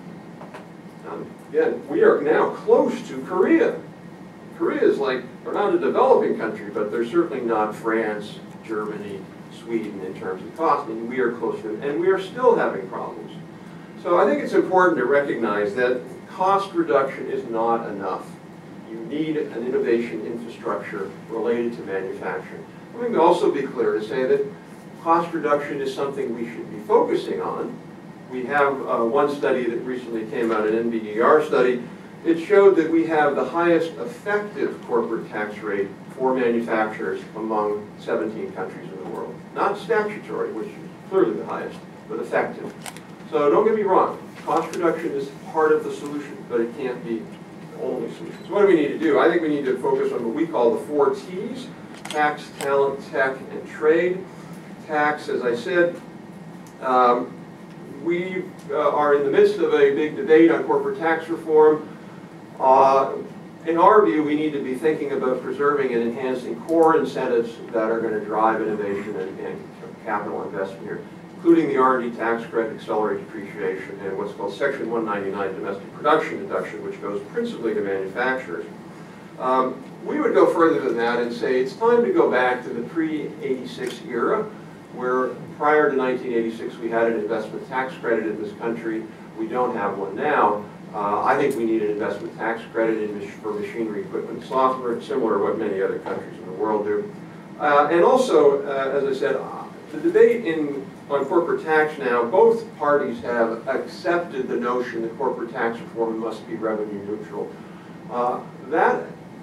Um, again, we are now close to Korea. Korea is like, they're not a developing country, but they're certainly not France, Germany, Sweden in terms of cost, and we are close to it, and we are still having problems. So I think it's important to recognize that cost reduction is not enough. You need an innovation infrastructure related to manufacturing. Let me also be clear to say that cost reduction is something we should be focusing on. We have uh, one study that recently came out, an N B E R study. It showed that we have the highest effective corporate tax rate for manufacturers among seventeen countries in the world. Not statutory, which is clearly the highest, but effective. So don't get me wrong, cost reduction is part of the solution, but it can't be the only solution. So what do we need to do? I think we need to focus on what we call the four T's: tax, talent, tech, and trade. Tax, as I said, um, we uh, are in the midst of a big debate on corporate tax reform. Uh, in our view, we need to be thinking about preserving and enhancing core incentives that are going to drive innovation and, and capital investment here, including the R and D tax credit, accelerated depreciation, and what's called Section one ninety-nine domestic production deduction, which goes principally to manufacturers. Um, we would go further than that and say it's time to go back to the pre eighty-six era, where prior to nineteen eighty-six we had an investment tax credit in this country. We don't have one now. Uh, I think we need an investment tax credit in mach for machinery, equipment, and software, similar to what many other countries in the world do. Uh, and also, uh, as I said, uh, the debate in, on corporate tax now, both parties have accepted the notion that corporate tax reform must be revenue neutral. Uh, that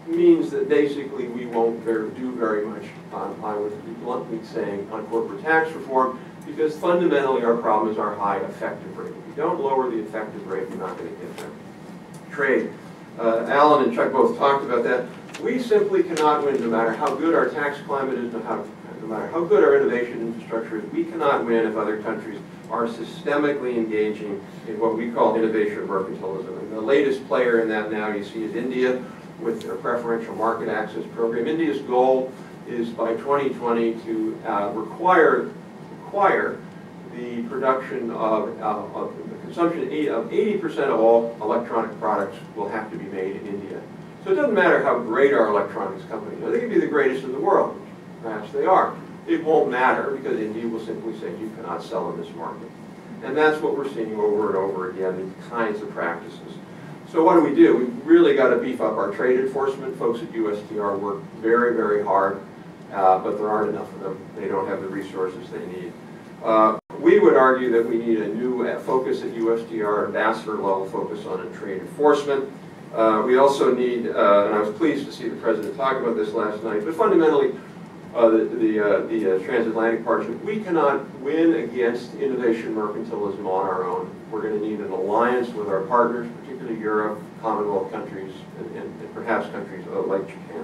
means that basically we won't very, do very much, on, I would be bluntly saying, on corporate tax reform, because fundamentally our problem is our high effective rate. If you don't lower the effective rate, you're not going to get there. Trade. Uh, Alan and Chuck both talked about that. We simply cannot win, no matter how good our tax climate is, no, how, no matter how good our innovation infrastructure is, we cannot win if other countries are systemically engaging in what we call innovation mercantilism. And the latest player in that now you see is India with their preferential market access program. India's goal is by twenty twenty to uh, require, require the production of, uh, of the consumption of eighty percent of all electronic products will have to be made in India. So it doesn't matter how great our electronics companies are. They can be the greatest in the world. Perhaps they are. It won't matter because India will simply say you cannot sell in this market. And that's what we're seeing over and over again, these kinds of practices. So what do we do? We've really got to beef up our trade enforcement. Folks at U S T R work very, very hard, uh, but there aren't enough of them. They don't have the resources they need. Uh, we would argue that we need a new focus at U S T R, ambassador level focus on trade enforcement. Uh, we also need, uh, and I was pleased to see the President talk about this last night, but fundamentally, uh, the, the, uh, the uh, transatlantic partnership, we cannot win against innovation mercantilism on our own. We're going to need an alliance with our partners, particularly Europe, Commonwealth countries, and, and, and perhaps countries uh, like Japan.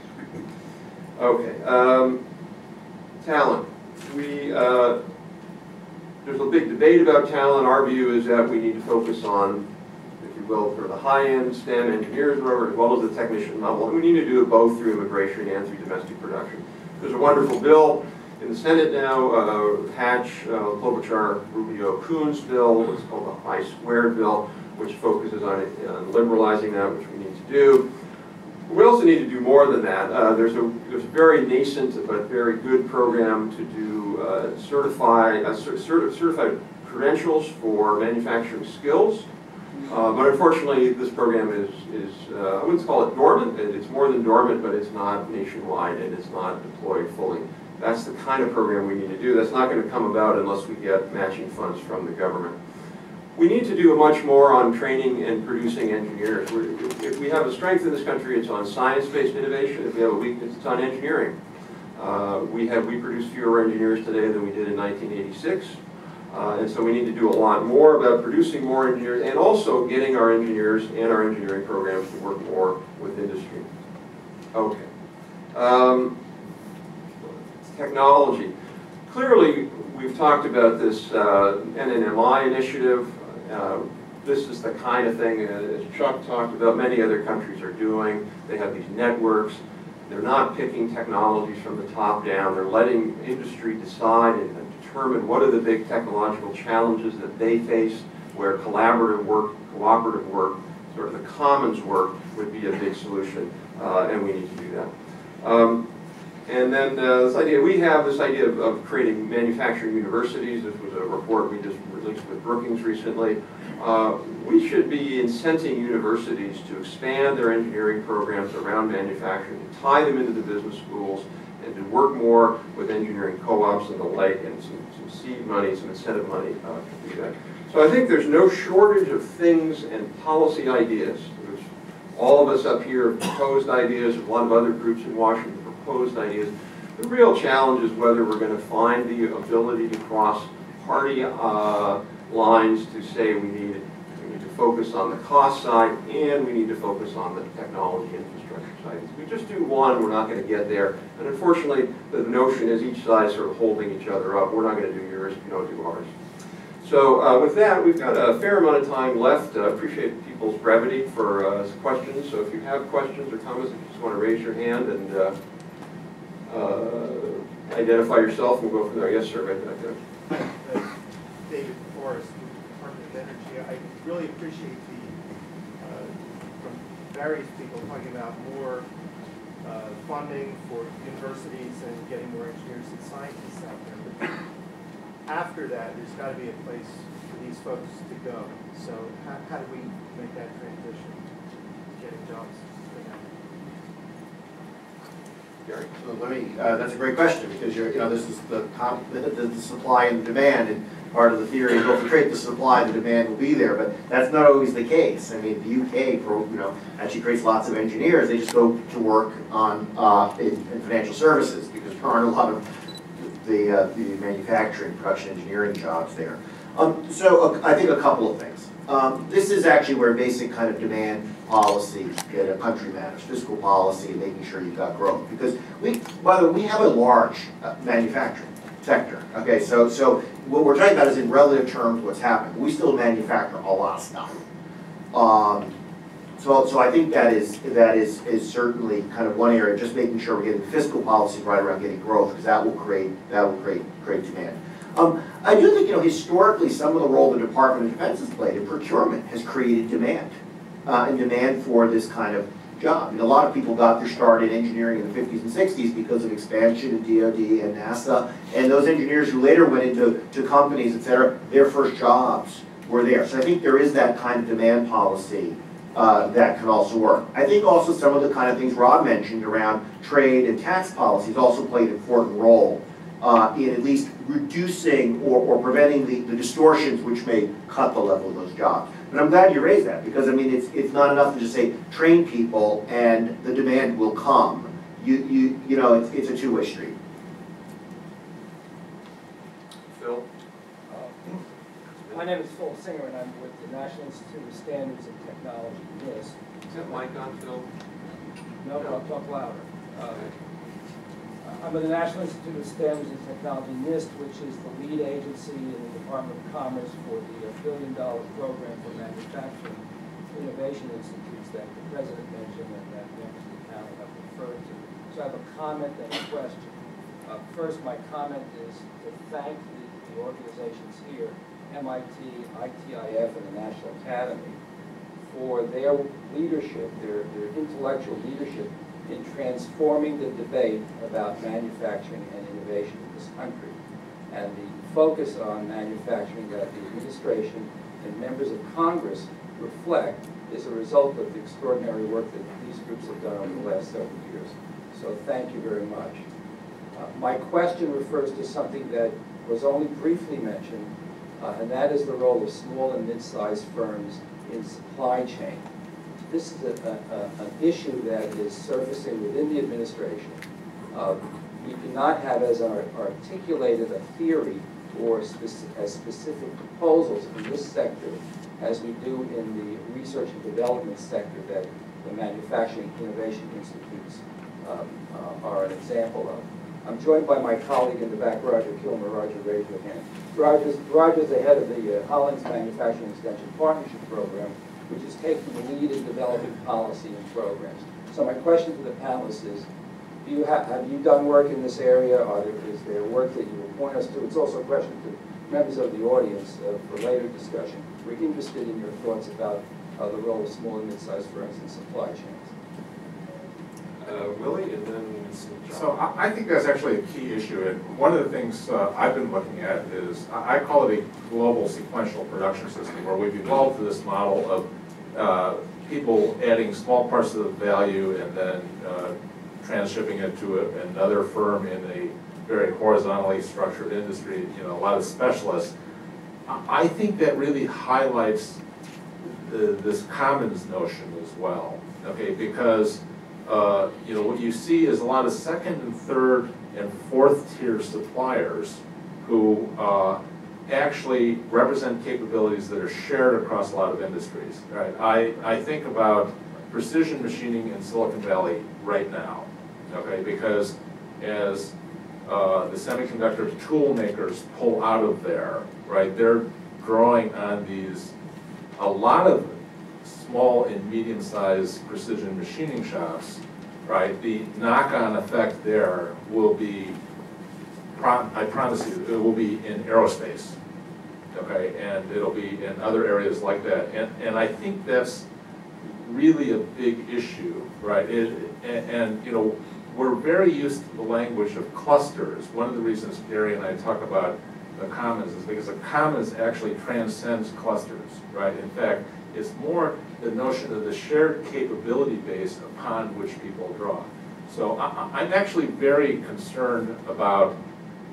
Okay, um, talent. We, uh, there's a big debate about talent. Our view is that we need to focus on, if you will, for the high-end STEM engineers, whatever, as well as the technician level. And we need to do it both through immigration and through domestic production. There's a wonderful bill in the Senate now, uh, Hatch, uh, Klobuchar, Rubio, Coons bill. It's called the I Squared bill, which focuses on, on liberalizing that, which we need to do. We also need to do more than that. Uh, there's a there's a very nascent but very good program to do uh, certify uh, cert certified credentials for manufacturing skills. Uh, but unfortunately, this program is is uh, I wouldn't call it dormant. It's more than dormant, but it's not nationwide and it's not deployed fully. That's the kind of program we need to do. That's not going to come about unless we get matching funds from the government. We need to do much more on training and producing engineers. We're, if we have a strength in this country, it's on science-based innovation. If we have a weakness, it's on engineering. Uh, we have we produce fewer engineers today than we did in nineteen eighty-six, uh, and so we need to do a lot more about producing more engineers and also getting our engineers and our engineering programs to work more with industry. Okay. Um, technology. Clearly, we've talked about this uh, N N M I initiative. Uh, this is the kind of thing, uh, as Chuck talked about, many other countries are doing. They have these networks. They're not picking technologies from the top down. They're letting industry decide and, and determine what are the big technological challenges that they face, where collaborative work, cooperative work, sort of the commons work would be a big solution, uh, and we need to do that. Um, And then uh, this idea, we have this idea of, of creating manufacturing universities. This was a report we just released with Brookings recently. Uh, we should be incenting universities to expand their engineering programs around manufacturing, to tie them into the business schools, and to work more with engineering co-ops and the like, and some, some seed money, some incentive money uh, to do that. So I think there's no shortage of things and policy ideas. There's, all of us up here have proposed ideas, a lot of other groups in Washington proposed ideas. The real challenge is whether we're going to find the ability to cross party uh, lines to say we need, we need to focus on the cost side and we need to focus on the technology infrastructure side. If we just do one, we're not going to get there. And unfortunately, the notion is each side sort of holding each other up. We're not going to do yours if you don't do ours. So uh, with that, we've got a fair amount of time left. I uh, appreciate people's brevity for uh, questions. So if you have questions or comments, if you just want to raise your hand and uh, Uh, identify yourself and we'll go from there. Yes, sir, right back there. Uh, David Forrest, Department of Energy. I really appreciate the, uh, from various people talking about more uh, funding for universities and getting more engineers and scientists out there. But after that, there's got to be a place for these folks to go. So how, how do we make that transition to getting jobs for them? So let me, uh, that's a great question because you're, you know, this is the, comp, the, the, the supply and demand, and part of the theory is, well, if you create the supply, the demand will be there, but that's not always the case. I mean, the U K, pro, you know, actually creates lots of engineers. They just go to work on uh, in, in financial services because there aren't a lot of the, uh, the manufacturing, production, engineering jobs there. Um, so uh, I think a couple of things. Um, this is actually where basic kind of demand policy in a country matters, fiscal policy, and making sure you've got growth. Because we, by the way, we have a large uh, manufacturing sector. Okay, so so what we're talking about is in relative terms what's happened. We still manufacture a lot of stuff. Um, so so I think that is that is is certainly kind of one area. Just making sure we're getting fiscal policy right around getting growth, because that will create that will create create demand. Um, I do think, you know, historically, some of the role the Department of Defense has played in procurement has created demand, uh, and demand for this kind of job. And a lot of people got their start in engineering in the fifties and sixties because of expansion in D O D and NASA, and those engineers who later went into to companies, et cetera, their first jobs were there. So I think there is that kind of demand policy uh, that can also work. I think also some of the kind of things Rob mentioned around trade and tax policies also play an important role Uh, in at least reducing or, or preventing the, the distortions which may cut the level of those jobs. But I'm glad you raised that, because I mean it's it's not enough to just say train people and the demand will come. You you you know it's it's a two-way street. Phil? Uh, my name is Phil Singer, and I'm with the National Institute of Standards and Technology, NIST. Is that mic on, Phil? No, but I'll talk louder. Uh, I'm with the National Institute of Standards and Technology, NIST, which is the lead agency in the Department of Commerce for the billion dollar program for manufacturing innovation institutes that the President mentioned and that members of the panel have referred to. So I have a comment and a question. Uh, first, my comment is to thank the, the organizations here, M I T, I T I F, and the National Academy, for their leadership, their, their intellectual leadership in transforming the debate about manufacturing and innovation in this country. And the focus on manufacturing that the administration and members of Congress reflect is a result of the extraordinary work that these groups have done over the last several years. So thank you very much. Uh, my question refers to something that was only briefly mentioned, uh, and that is the role of small and mid-sized firms in supply chain. This is a, a, an issue that is surfacing within the administration. Uh, we do not have as our, articulated a theory or speci as specific proposals in this sector as we do in the research and development sector that the Manufacturing Innovation Institutes um, uh, are an example of. I'm joined by my colleague in the back, Roger Kilmer. Roger, raise your hand. Roger's, Roger's the head of the uh, Hollins Manufacturing Extension Partnership Program, which is taking the lead in developing policy and programs. So my question to the panelists is, do you have, have you done work in this area? Are there, is there work that you will point us to? It's also a question to members of the audience uh, for later discussion. We're interested in your thoughts about uh, the role of small and mid-sized firms in supply chains. Uh, Willy, and then John. So I, I think that's actually a key issue, and one of the things uh, I've been looking at is, I, I call it a global sequential production system, where we've evolved to this model of uh, people adding small parts of the value and then uh, transshipping it to a, another firm in a very horizontally structured industry, you know, a lot of specialists. I think that really highlights the, this commons notion as well, okay, because Uh, you know, what you see is a lot of second and third and fourth tier suppliers who uh, actually represent capabilities that are shared across a lot of industries, right? I, I think about precision machining in Silicon Valley right now, okay, because as uh, the semiconductor tool makers pull out of there, right, they're drawing on these, a lot of small and medium-sized precision machining shops, right? The knock-on effect there will be, I promise you, it will be in aerospace, okay? And it'll be in other areas like that. And, and I think that's really a big issue, right? It, and, and, you know, we're very used to the language of clusters. One of the reasons Gary and I talk about the commons is because the commons actually transcends clusters, right? In fact, it's more the notion of the shared capability base upon which people draw. So I, I'm actually very concerned about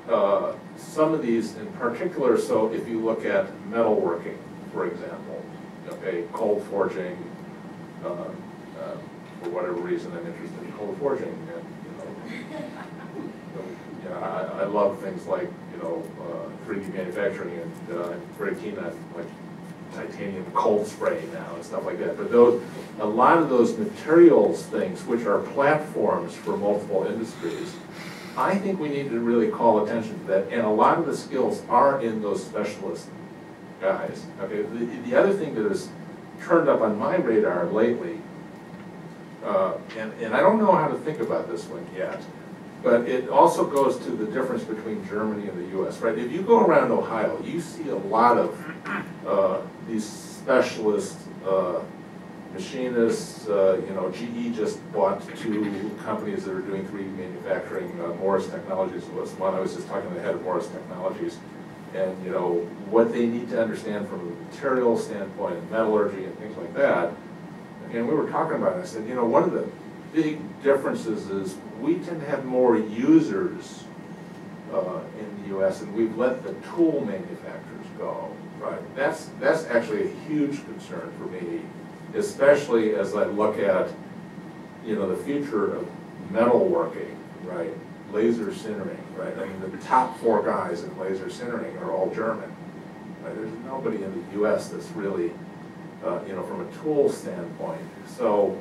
uh, some of these in particular, so if you look at metalworking, for example, okay, cold forging, uh, uh, for whatever reason I'm interested in cold forging, and, you know, yeah, I, I love things like, you know, uh, three D manufacturing, and uh, I'm very keen on like titanium cold spray now and stuff like that. But those, a lot of those materials things, which are platforms for multiple industries, I think we need to really call attention to that. And a lot of the skills are in those specialist guys. Okay. The, the other thing that has turned up on my radar lately, uh, and and I don't know how to think about this one yet, but it also goes to the difference between Germany and the U S, right? If you go around Ohio, you see a lot of uh, these specialist uh, machinists. Uh, you know, G E just bought two companies that are doing three D manufacturing. Uh, Morris Technologies was one. I was just talking to the head of Morris Technologies, and you know what they need to understand from a material standpoint, and metallurgy, and things like that. And we were talking about it. I said, you know, one of the big differences is we tend to have more users uh, in the U S and we've let the tool manufacturers go, right? That's, that's actually a huge concern for me, especially as I look at, you know, the future of metalworking, right? Laser sintering, right? I mean, the top four guys in laser sintering are all German, right? There's nobody in the U S that's really, uh, you know, from a tool standpoint. So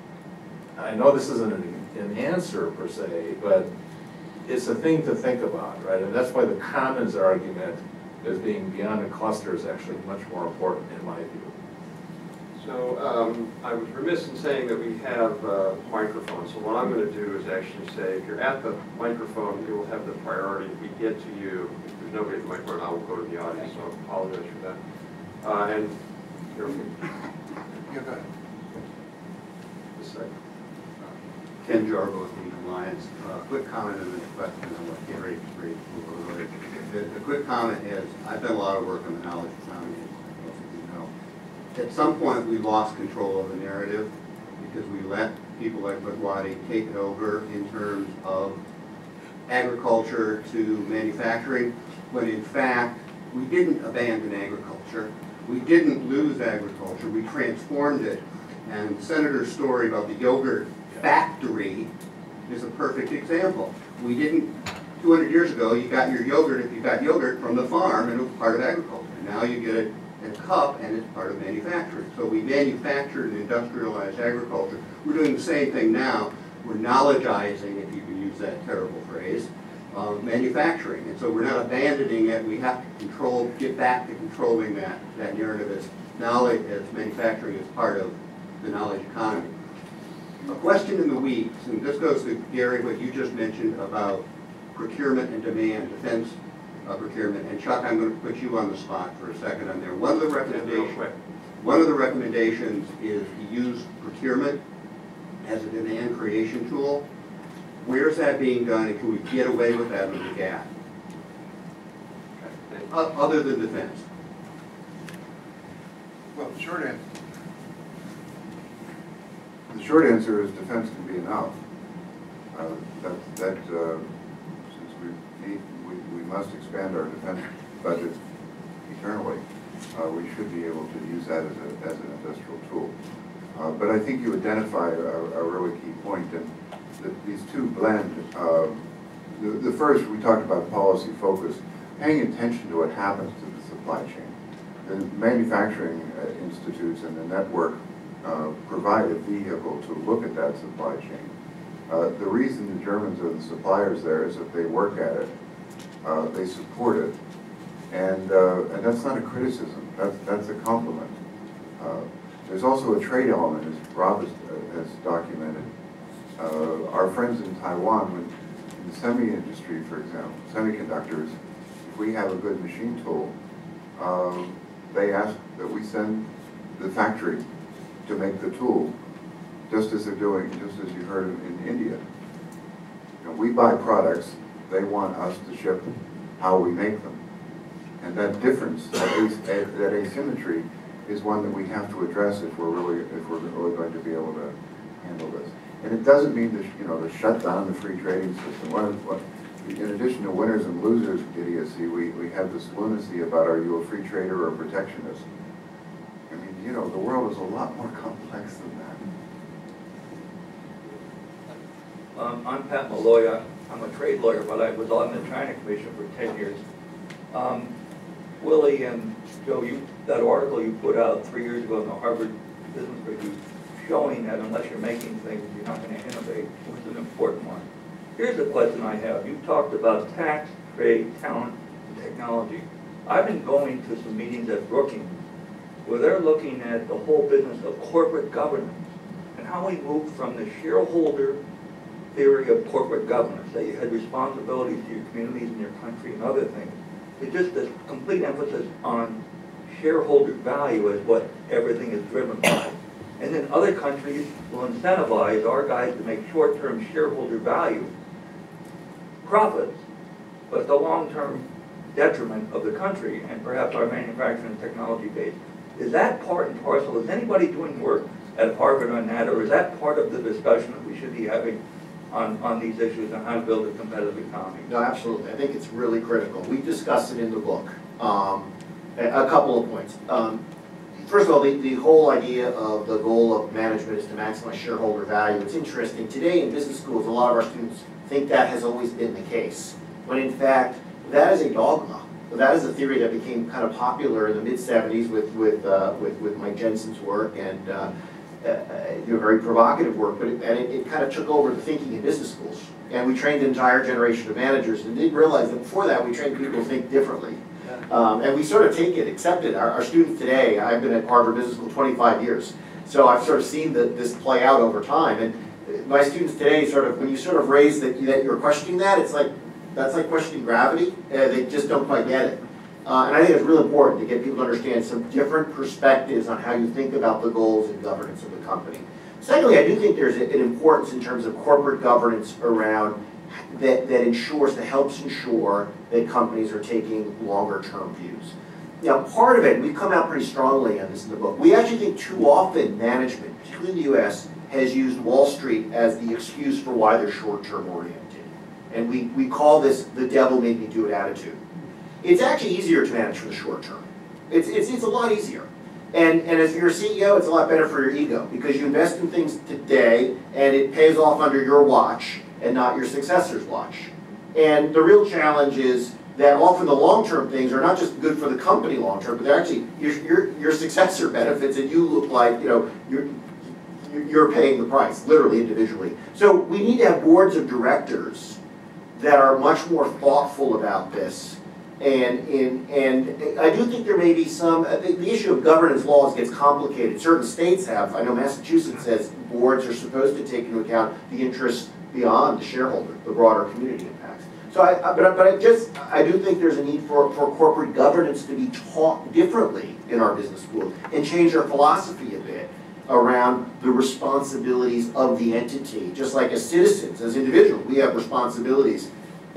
I know this isn't an, an answer per se, but it's a thing to think about, right? And that's why the commons argument as being beyond a cluster is actually much more important in my view. So um, I was remiss in saying that we have uh, microphones. So what I'm going to do is actually say, if you're at the microphone, you will have the priority. If we get to you, if there's nobody at the microphone, I will go to the audience. So I apologize for that. Uh, and here, Yeah, go ahead. this side. Ken Jarbo with the Alliance. Uh, quick comment and then a question on what Gary raised earlier. The, the quick comment is, I've done a lot of work on the knowledge economy, as most of you know. At some point, we lost control of the narrative because we let people like Magwadi take it over in terms of agriculture to manufacturing, when in fact, we didn't abandon agriculture. We didn't lose agriculture, we transformed it. And Senator's story about the yogurt factory is a perfect example. We didn't, two hundred years ago, you got your yogurt, if you got yogurt from the farm and it was part of agriculture. Now you get it in a cup and it's part of manufacturing. So we manufactured and industrialized agriculture. We're doing the same thing now. We're knowledgeizing, if you can use that terrible phrase, uh, manufacturing. And so we're not abandoning it. We have to control, get back to controlling that, that narrative as knowledge, as manufacturing is part of the knowledge economy. A question in the weeds, and this goes to Gary, what you just mentioned about procurement and demand, defense uh, procurement. And Chuck, I'm going to put you on the spot for a second on there. One of the recommendations, one of the recommendations is to use procurement as a demand creation tool. Where's that being done, and can we get away with that in the gap? Okay. Uh, other than defense. Well, the short answer, the short answer is defense can be enough. Uh, that, that uh, since we need, we, we must expand our defense budget eternally, uh, we should be able to use that as, a, as an industrial tool. Uh, but I think you identify a, a really key point, and that these two blend. Uh, the, the first, we talked about policy focus, paying attention to what happens to the supply chain. The manufacturing uh, institutes and the network uh, provide a vehicle to look at that supply chain. Uh, the reason the Germans are the suppliers there is that they work at it, uh, they support it, and uh, and that's not a criticism. That's that's a compliment. Uh, there's also a trade element, as Rob has, uh, has documented. Uh, our friends in Taiwan, when in the semi industry, for example, semiconductors, if we have a good machine tool, um, they ask that we send the factory to make the tool, just as they're doing, just as you heard in India. You know, we buy products, they want us to ship how we make them. And that difference, that, as, that asymmetry, is one that we have to address if we're really, if we're really going to be able to handle this. And it doesn't mean to, you know, to shut down the free trading system. One of, in addition to winners and losers idiocy, we, we have this lunacy about are you a free trader or a protectionist? I mean, you know, the world is a lot more complex than that. Um, I'm Pat Malloy. I'm a trade lawyer, but I was on the China Commission for ten years. Um, Willy and Joe, you, that article you put out three years ago in the Harvard Business Review showing that unless you're making things, you're not going to innovate was an important one. Here's the question I have. You talked about tax, trade, talent, and technology. I've been going to some meetings at Brookings where they're looking at the whole business of corporate governance and how we move from the shareholder theory of corporate governance, that you had responsibilities to your communities and your country and other things, to just this complete emphasis on shareholder value as what everything is driven by. And then other countries will incentivize our guys to make short-term shareholder value profits, but at the long-term detriment of the country and perhaps our manufacturing and technology base. Is that part and parcel? Is anybody doing work at Harvard on that, or is that part of the discussion that we should be having on, on these issues and how to build a competitive economy? No, absolutely. I think it's really critical. We discussed it in the book. Um, a, a couple of points. Um, first of all, the, the whole idea of the goal of management is to maximize shareholder value. It's interesting. Today in business schools, a lot of our students think that has always been the case, when in fact, that is a dogma. That is a theory that became kind of popular in the mid seventies with, with, uh, with, with Mike Jensen's work and uh, uh, you know, very provocative work, but it, and it, it kind of took over the thinking in business schools. And we trained an entire generation of managers and didn't realize that before that we trained people to think differently. Um, and we sort of take it, accept it. Our, our students today, I've been at Harvard Business School twenty-five years, so I've sort of seen the, this play out over time. And my students today, sort of, when you sort of raise that, that you're questioning that, it's like, that's like questioning gravity. Uh, they just don't quite get it. Uh, and I think it's really important to get people to understand some different perspectives on how you think about the goals and governance of the company. Secondly, I do think there's an importance in terms of corporate governance around that, that ensures, that helps ensure that companies are taking longer term views. Now, part of it, we've come out pretty strongly on this in the book, we actually think too often management, particularly in the U S, has used Wall Street as the excuse for why they're short-term oriented. And we, we call this the devil made me do it attitude. It's actually easier to manage for the short term. It's, it's, it's a lot easier. And, and as you're a C E O, it's a lot better for your ego because you invest in things today and it pays off under your watch and not your successor's watch. And the real challenge is that often the long-term things are not just good for the company long-term, but they're actually, your, your, your successor benefits and you look like, you know, you're, you're paying the price, literally, individually. So we need to have boards of directors that are much more thoughtful about this. And, in, and I do think there may be some, the, the issue of governance laws gets complicated. Certain states have, I know Massachusetts says boards are supposed to take into account the interests beyond the shareholder, the broader community impacts. So I, I, but, but I just, I do think there's a need for, for corporate governance to be taught differently in our business schools and change our philosophy a bit around the responsibilities of the entity. Just like as citizens, as individuals, we have responsibilities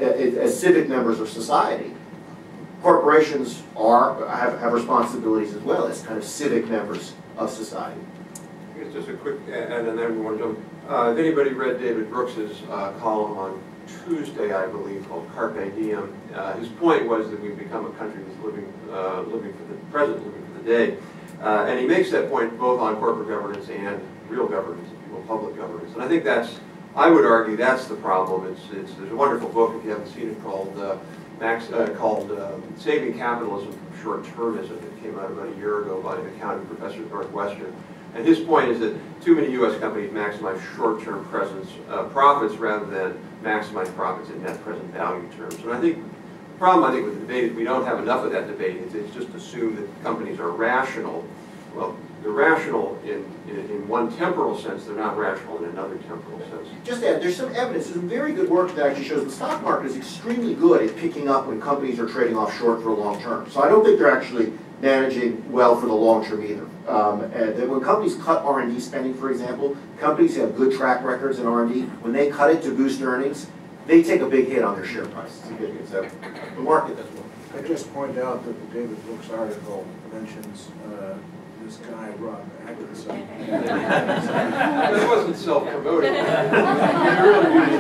as civic members of society. Corporations are, have, have responsibilities as well as kind of civic members of society. I guess just a quick, and, and then we want to jump. Uh, if anybody read David Brooks's uh, column on Tuesday, I believe, called Carpe Diem, uh, his point was that we've become a country that's living, uh, living for the present, living for the day. Uh, and he makes that point both on corporate governance and real governance, if you will, public governance. And I think that's, I would argue that's the problem. It's, it's, there's a wonderful book, if you haven't seen it, called uh, Max, uh, called uh, Saving Capitalism from Short-Termism. It came out about a year ago by an accounting professor at Northwestern. And his point is that too many U S companies maximize short-term presence, uh, profits rather than maximize profits in net present value terms. And I think the problem, I think, with the debate is we don't have enough of that debate. It's, it's just assumed that companies are rational. Well, they're rational in, in, in one temporal sense, they're not rational in another temporal sense. Just to add, there's some evidence, there's some very good work that actually shows the stock market is extremely good at picking up when companies are trading off short for a long term. So I don't think they're actually managing well for the long term either. Um, and when companies cut R and D spending, for example, companies have good track records in R and D. When they cut it to boost earnings, they take a big hit on their share price. So the market does well. I just point out that the David Brooks article mentions uh, this guy, Robert Atkinson. That wasn't self-promoting. You really need to read this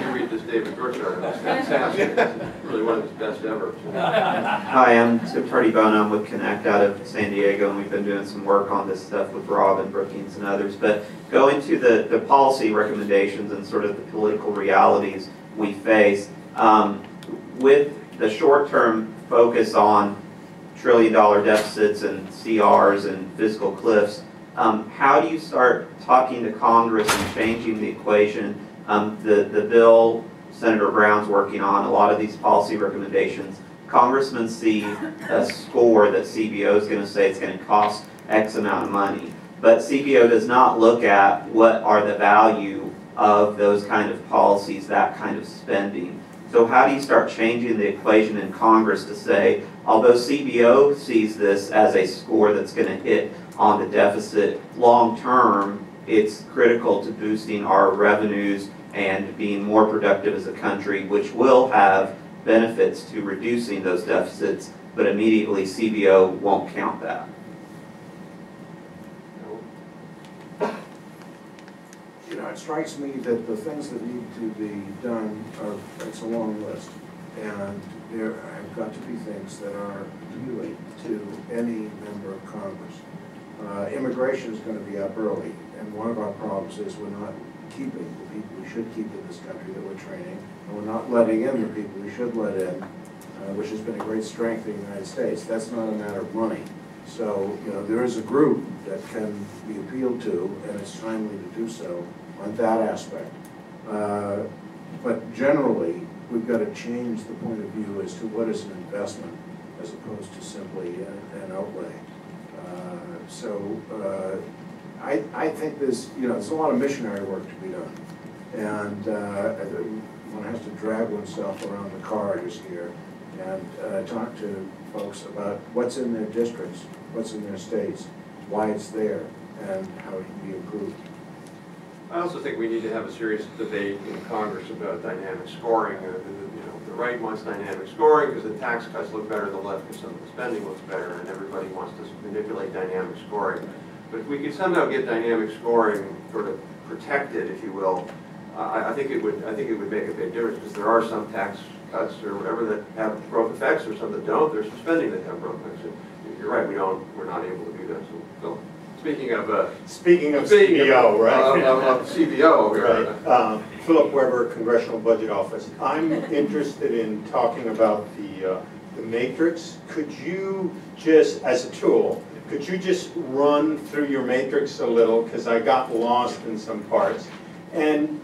David Burchard. It's fantastic. It's really one of his best ever. Hi, I'm Tim Tardy-Bone. I'm with Connect out of San Diego, and we've been doing some work on this stuff with Rob and Brookings and others. But going to the, the policy recommendations and sort of the political realities we face, um, with the short-term focus on trillion-dollar deficits and C Rs and fiscal cliffs, um, how do you start talking to Congress and changing the equation? Um, the, the bill Senator Brown's working on, a lot of these policy recommendations, congressmen see a score that C B O is going to say it's going to cost X amount of money. But C B O does not look at what are the value of those kind of policies, that kind of spending. So how do you start changing the equation in Congress to say, although C B O sees this as a score that's going to hit on the deficit long term, it's critical to boosting our revenues and being more productive as a country, which will have benefits to reducing those deficits, but immediately C B O won't count that. You know, it strikes me that the things that need to be done are, it's a long list. And there have got to be things that are appealing to any member of Congress. Uh, immigration is going to be up early, and one of our problems is we're not keeping the people we should keep in this country that we're training, and we're not letting in the people we should let in, uh, which has been a great strength of the United States. That's not a matter of money. So, you know, there is a group that can be appealed to, and it's timely to do so on that aspect. Uh, but generally, we've got to change the point of view as to what is an investment as opposed to simply an, an outlay. Uh, so uh, I, I think there's, you know, there's a lot of missionary work to be done. And uh, one has to drag oneself around the corridors here and uh, talk to folks about what's in their districts, what's in their states, why it's there, and how it can be improved. I also think we need to have a serious debate in Congress about dynamic scoring. Uh, the, you know, the right wants dynamic scoring because the tax cuts look better, the left because some of the spending looks better, and everybody wants to manipulate dynamic scoring. But if we could somehow get dynamic scoring sort of protected, if you will, uh, I, I think it would. I think it would make a big difference because there are some tax cuts or whatever that have growth effects, or some that don't. There's some spending that have growth effects. And you're right. We don't. We're not able to do that. So, so speaking of uh, speaking of speaking C B O, of, right? Uh, of, of C B O, right. Uh, Philip Weber, Congressional Budget Office. I'm interested in talking about the uh, the matrix. Could you just, as a tool, could you just run through your matrix a little, because I got lost in some parts, and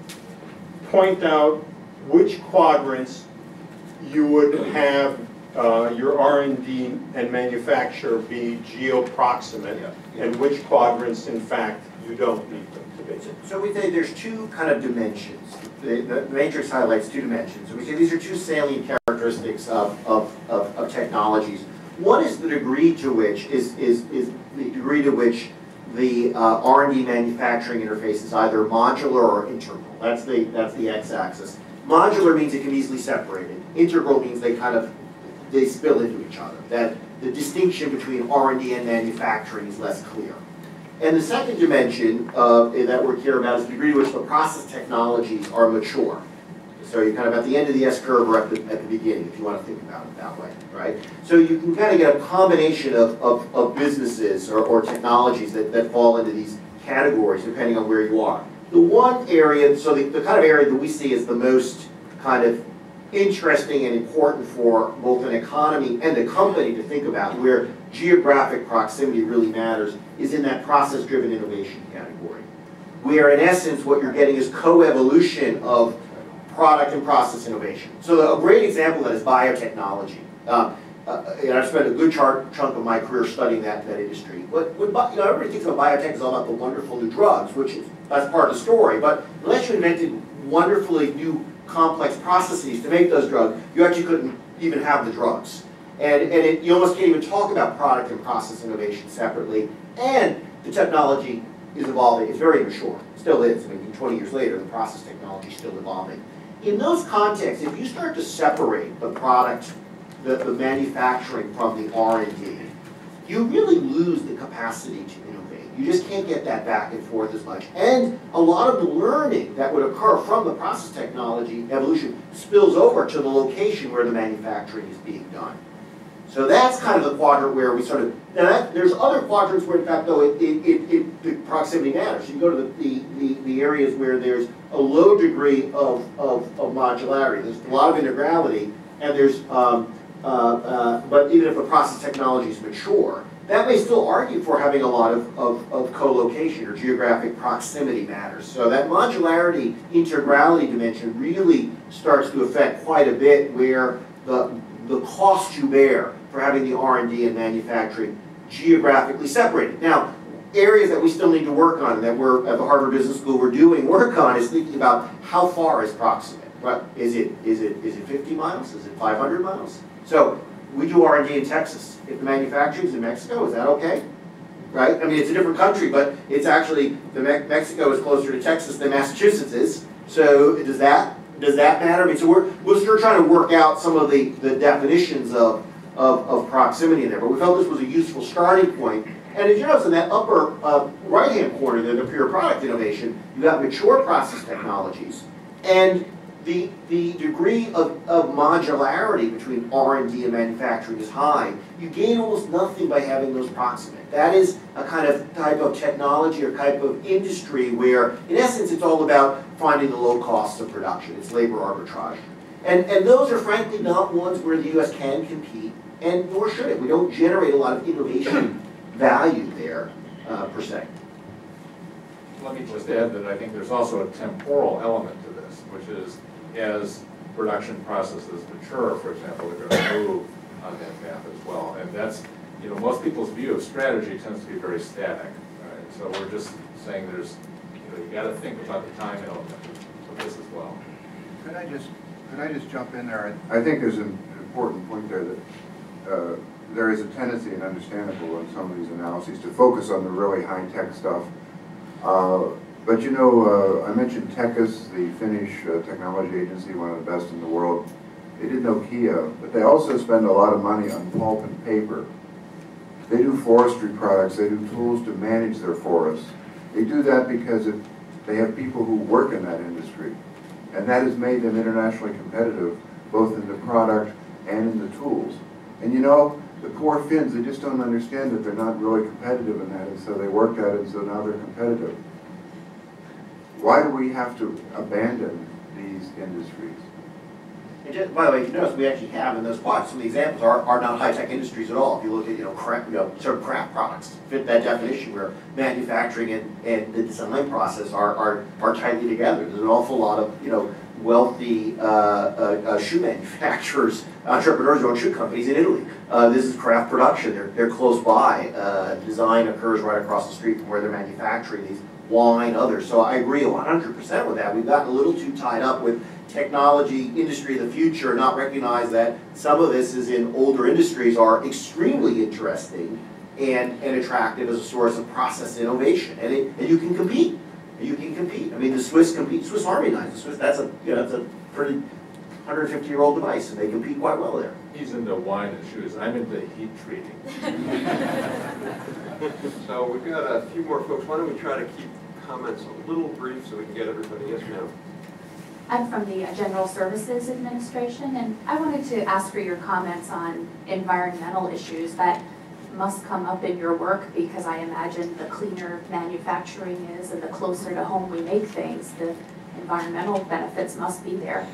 point out which quadrants you would have uh, your R and D and manufacture be geo-proximate, yeah. and which quadrants, in fact, you don't need them to be. So, so we say there's two kind of dimensions. The, the matrix highlights two dimensions. So we say these are two salient characteristics of, of, of, of technologies. One is the degree to which is, is, is the degree to which the uh, R and D manufacturing interface is either modular or integral. That's the, that's the x-axis. Modular means it can be easily separated. Integral means they kind of, they spill into each other. That the distinction between R and D and manufacturing is less clear. And the second dimension uh, that we're here about is the degree to which the process technologies are mature. So you're kind of at the end of the S-curve or at the, at the beginning, if you want to think about it that way, right? So you can kind of get a combination of, of, of businesses or, or technologies that, that fall into these categories depending on where you are. The one area, so the, the kind of area that we see as the most kind of interesting and important for both an economy and a company to think about, where geographic proximity really matters, is in that process-driven innovation category. Where in essence what you're getting is co-evolution of product and process innovation. So a great example of that is biotechnology. Uh, uh, and I've spent a good chart, chunk of my career studying that, that industry. What, what, you know, everybody thinks about biotech is all about the wonderful new drugs, which is, that's part of the story. But unless you invented wonderfully new complex processes to make those drugs, you actually couldn't even have the drugs. And, and it, you almost can't even talk about product and process innovation separately. And the technology is evolving. It's very mature. It still is. I mean, twenty years later, the process technology is still evolving. In those contexts, if you start to separate the product, the, the manufacturing from the R and D, you really lose the capacity to innovate. You just can't get that back and forth as much. And a lot of the learning that would occur from the process technology evolution spills over to the location where the manufacturing is being done. So that's kind of the quadrant where we sort of, now that, there's other quadrants where in fact though it, it, it, it the proximity matters. You go to the, the, the, the areas where there's a low degree of, of, of modularity. There's a lot of integrality, and there's, um, uh, uh, but even if the process technology is mature, that may still argue for having a lot of, of, of co-location or geographic proximity matters. So that modularity, integrality dimension really starts to affect quite a bit where the, the cost you bear for having the R and D and manufacturing geographically separated. Now, areas that we still need to work on, that we're at the Harvard Business School we're doing work on, is thinking about how far is proximate. Right? Is it is it is it fifty miles? Is it five hundred miles? So we do R and D in Texas. If the manufacturing is in Mexico, is that okay? Right? I mean, it's a different country, but it's actually the Me Mexico is closer to Texas than Massachusetts is. So does that does that matter? I mean, so we're we're still trying to work out some of the the definitions of of, of proximity in there. But we felt this was a useful starting point. And as you notice in that upper uh, right-hand corner, there, the pure product innovation, you got mature process technologies, and the the degree of, of modularity between R and D and manufacturing is high. You gain almost nothing by having those proximate. That is a kind of type of technology or type of industry where, in essence, it's all about finding the low costs of production. It's labor arbitrage. And, and those are frankly not ones where the U S can compete, and nor should it. We don't generate a lot of innovation value there, uh, per se. Let me just add that I think there's also a temporal element to this, which is as production processes mature, for example, they're going to move on that path as well. And that's, you know, most people's view of strategy tends to be very static. Right? So we're just saying there's, you know, you got to think about the time element of this as well. Could I just, could I just jump in there? I think there's an important point there that uh, there is a tendency, and understandable in some of these analyses, to focus on the really high-tech stuff. Uh, but you know, uh, I mentioned Tekas, the Finnish uh, technology agency, one of the best in the world. They did Nokia, but they also spend a lot of money on pulp and paper. They do forestry products, they do tools to manage their forests. They do that because it, they have people who work in that industry. And that has made them internationally competitive, both in the product and in the tools. And you know, the poor Finns, they just don't understand that they're not really competitive in that, and so they worked at it, and so now they're competitive. Why do we have to abandon these industries? And just, by the way, you notice we actually have in those plots, some of the examples are, are not high-tech industries at all. If you look at, you know, craft, you know, sort of craft products fit that definition where manufacturing and, and the design process are, are, are tightly together. There's an awful lot of, you know, wealthy uh, uh, uh, shoe manufacturers, entrepreneurs who own shoe companies in Italy. Uh, this is craft production. They're, they're close by. Uh, design occurs right across the street from where they're manufacturing these wine, others. So I agree one hundred percent with that. We've gotten a little too tied up with technology, industry of the future, not recognize that some of this is in older industries are extremely interesting and, and attractive as a source of process innovation. And, it, and you can compete. You can compete. I mean, the Swiss compete. Swiss Army knives. The Swiss, that's a you know that's a pretty one hundred fifty year old device, and they compete quite well there. He's into wine and shoes. I'm into heat treating. So we've got a few more folks. Why don't we try to keep comments a little brief so we can get everybody. Yes, ma'am. I'm from the General Services Administration, and I wanted to ask for your comments on environmental issues that must come up in your work, because I imagine the cleaner manufacturing is and the closer to home we make things, the environmental benefits must be there.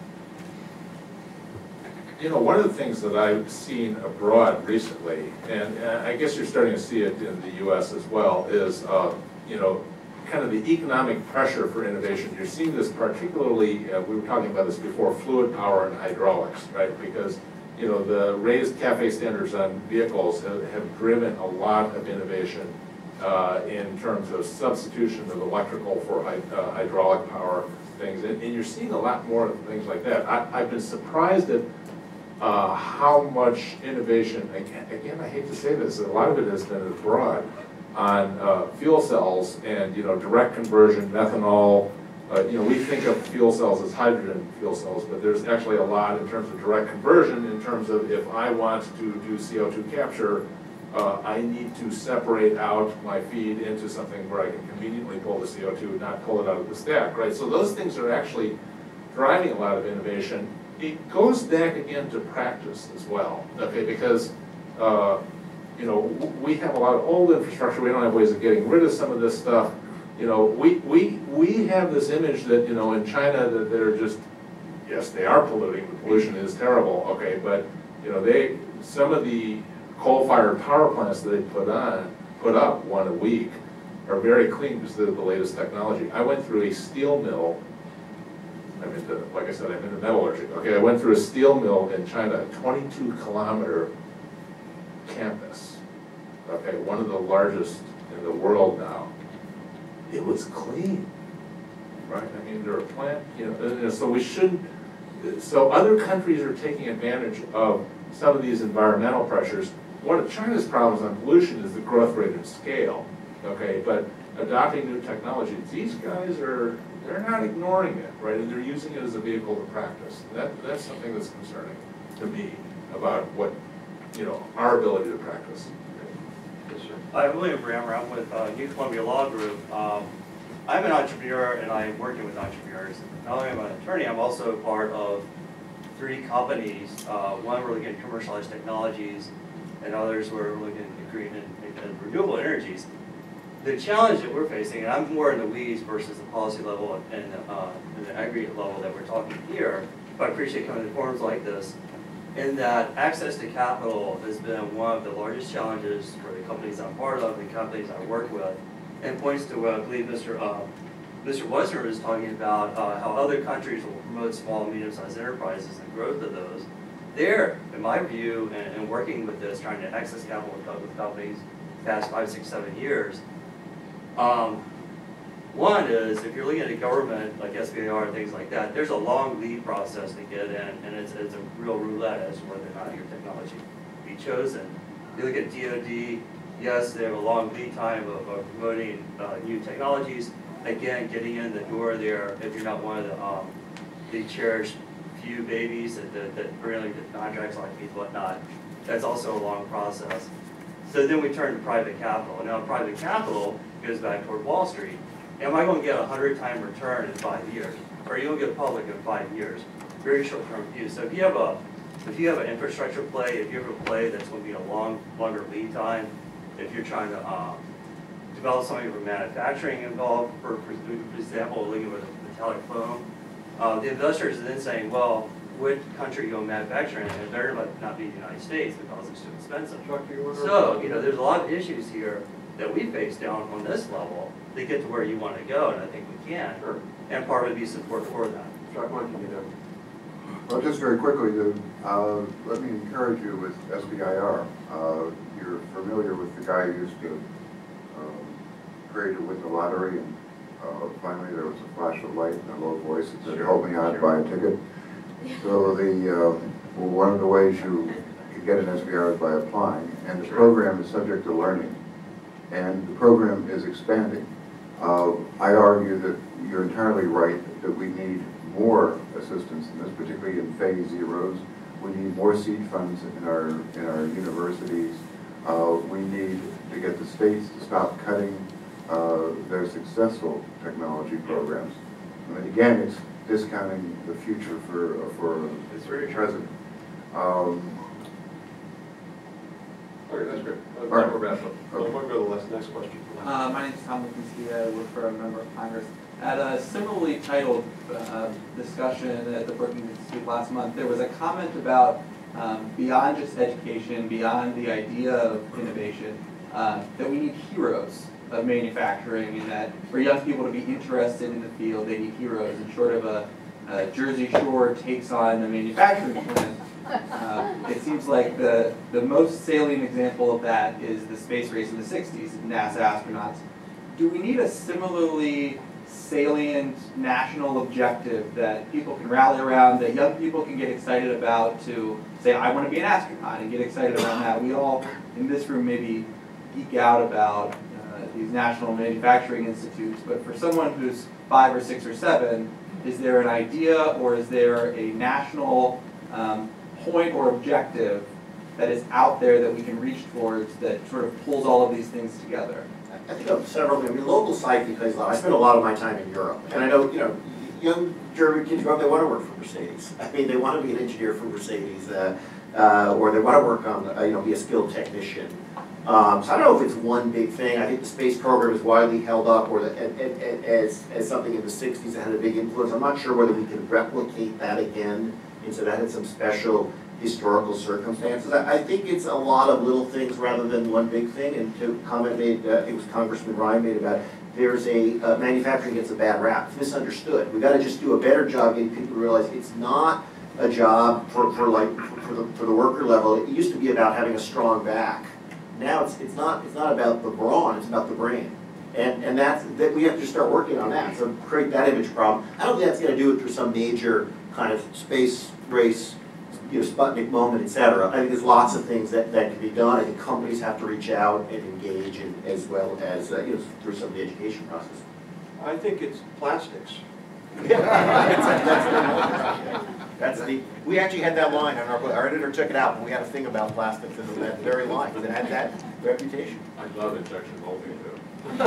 You know, one of the things that I've seen abroad recently, and uh, I guess you're starting to see it in the U S as well, is, uh, you know, kind of the economic pressure for innovation. You're seeing this particularly, uh, we were talking about this before, fluid power and hydraulics, right? Because, you know, the raised CAFE standards on vehicles have, have driven a lot of innovation uh, in terms of substitution of electrical for hy uh, hydraulic power things. And, and you're seeing a lot more of things like that. I, I've been surprised at uh, how much innovation, again, again, I hate to say this, a lot of it has been abroad, on uh, fuel cells and, you know, direct conversion, methanol. Uh, you know, we think of fuel cells as hydrogen fuel cells, but there's actually a lot in terms of direct conversion, in terms of if I want to do C O two capture, uh, I need to separate out my feed into something where I can conveniently pull the C O two, not pull it out of the stack, right? So those things are actually driving a lot of innovation. It goes back again to practice as well, okay? Because, uh, you know, we have a lot of old infrastructure. We don't have ways of getting rid of some of this stuff. You know, we, we, we have this image that, you know, in China that they're just, yes, they are polluting. The pollution is terrible, okay? But, you know, they, some of the coal-fired power plants that they put on, put up one a week are very clean because they're the latest technology. I went through a steel mill. I'm into, like I said, I'm into metallurgy. Okay, I went through a steel mill in China, a twenty-two kilometer campus. Okay, one of the largest in the world now. It was clean, right? I mean, there are plant, you know, and so we shouldn't, so other countries are taking advantage of some of these environmental pressures. One of China's problems on pollution is the growth rate and scale, okay? But adopting new technology, these guys are, they're not ignoring it, right? And they're using it as a vehicle to practice. That, that's something that's concerning to me about what, you know, our ability to practice. Yes, sir. I'm William Brammer. I'm with uh, New Columbia Law Group. Um, I'm an entrepreneur and I'm working with entrepreneurs. Not only am I an attorney, I'm also part of three companies. Uh, one, we're looking at commercialized technologies, and others we're looking at green and, and renewable energies. The challenge that we're facing, and I'm more in the weeds versus the policy level and uh, and the aggregate level that we're talking here, but I appreciate coming to forums like this, in that access to capital has been one of the largest challenges for the companies I'm part of and companies I work with, and points to what I believe Mister Uh, Mister Wessner was talking about, uh, how other countries will promote small and medium-sized enterprises and growth of those. They're, in my view, and, and working with this, trying to access capital with, with companies the past five, six, seven years. Um, one is, if you're looking at a government like S B A R and things like that, there's a long lead process to get in, and it's, it's a real roulette as to whether or not your technology be chosen. You look at D O D, yes, they have a long lead time of, of promoting uh, new technologies. Again, getting in the door there, if you're not one of the, um, the cherished few babies that, that, that really get contracts like these, whatnot, that's also a long process. So then we turn to private capital. Now, private capital goes back toward Wall Street. Am I going to get a hundred time return in five years? Or are you going to get public in five years? Very short-term view. So if you have a, if you have an infrastructure play, if you have a play that's going to be a long, longer lead time, if you're trying to um, develop something for manufacturing involved, for, for example, looking with a metallic foam, uh, the investors are then saying, well, what country are you going to manufacture in? And it better not be the United States because it's too expensive. So, you know, there's a lot of issues here that we face down on this level to get to where you want to go, and I think we can. Sure. And part would be support for that. Chuck, why don't you do that? Well, just very quickly, to, uh, let me encourage you with S B I R. Uh, you're familiar with the guy who used to um, create it with the lottery, and uh, finally there was a flash of light and a low voice that said, help me out, buy a ticket. So the, um, well, one of the ways you can get an S B I R is by applying, and the program is subject to learning, and the program is expanding. Uh, I argue that you're entirely right that we need more assistance in this, particularly in phase zeros. We need more seed funds in our in our universities. Uh, we need to get the states to stop cutting uh, their successful technology programs. I mean, again, it's discounting the future for for It's very present. Um, Okay, that's great. Uh, All right. We'll wrap up. We'll go to the last- next question. Uh, my name is Tom Lipinski. I work for a member of Congress. At a similarly titled uh, discussion at the Brookings Institute last month, there was a comment about um, beyond just education, beyond the idea of innovation, uh, that we need heroes of manufacturing, and that for young people to be interested in the field, they need heroes. And short of a, a Jersey Shore takes on a manufacturing plant, Uh, it seems like the, the most salient example of that is the space race in the sixties, NASA astronauts. Do we need a similarly salient national objective that people can rally around, that young people can get excited about to say, I want to be an astronaut, and get excited around that? We all in this room maybe geek out about uh, these national manufacturing institutes, but for someone who's five or six or seven, is there an idea or is there a national um, point or objective that is out there that we can reach towards that sort of pulls all of these things together? I think of several things. I mean, local psyche plays a lot. I spent a lot of my time in Europe, and I know, you know, young German kids grow up, they want to work for Mercedes. I mean, they want to be an engineer for Mercedes, uh, uh, or they want to work on, uh, you know, be a skilled technician. Um, so I don't know if it's one big thing. I think the space program is widely held up, or the, as, as something in the sixties that had a big influence. I'm not sure whether we can replicate that again, and so that had some special historical circumstances. I, I think it's a lot of little things rather than one big thing. And to comment made, uh, it was Congressman Ryan made about, there's a, uh, manufacturing gets a bad rap. It's misunderstood. We've got to just do a better job getting people to realize it's not a job for, for like, for, for, the, for the worker level. It used to be about having a strong back. Now it's, it's not, it's not about the brawn, it's about the brain. And, and that's, that we have to start working on that. So create that image problem. I don't think that's going to do it through some major kind of space race, you know, Sputnik moment, et cetera. I think there's lots of things that, that can be done. I think companies have to reach out and engage in, as well as, uh, you know, through some of the education process. I think it's plastics. That's the, we actually had that line on our book. Our editor took it out, and we had a thing about plastics in that very line, because it had that reputation. I love injection molding too.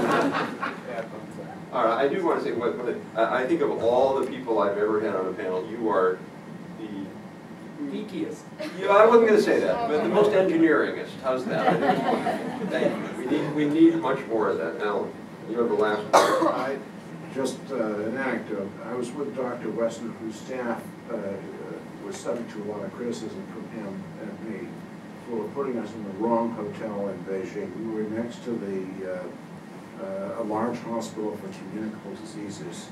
All right, I do want to say, what, what, I think of all the people I've ever had on a panel, you are the Geekiest. Yeah, I wasn't going to say that, but the most engineeringest. How's that? Thank you. We need, we need much more of that. Alan, you have the last one. I, just uh, an anecdote. I was with Doctor Wessner, whose staff uh, was subject to a lot of criticism from him and me for putting us in the wrong hotel in Beijing. We were next to the uh, uh, a large hospital for communicable diseases.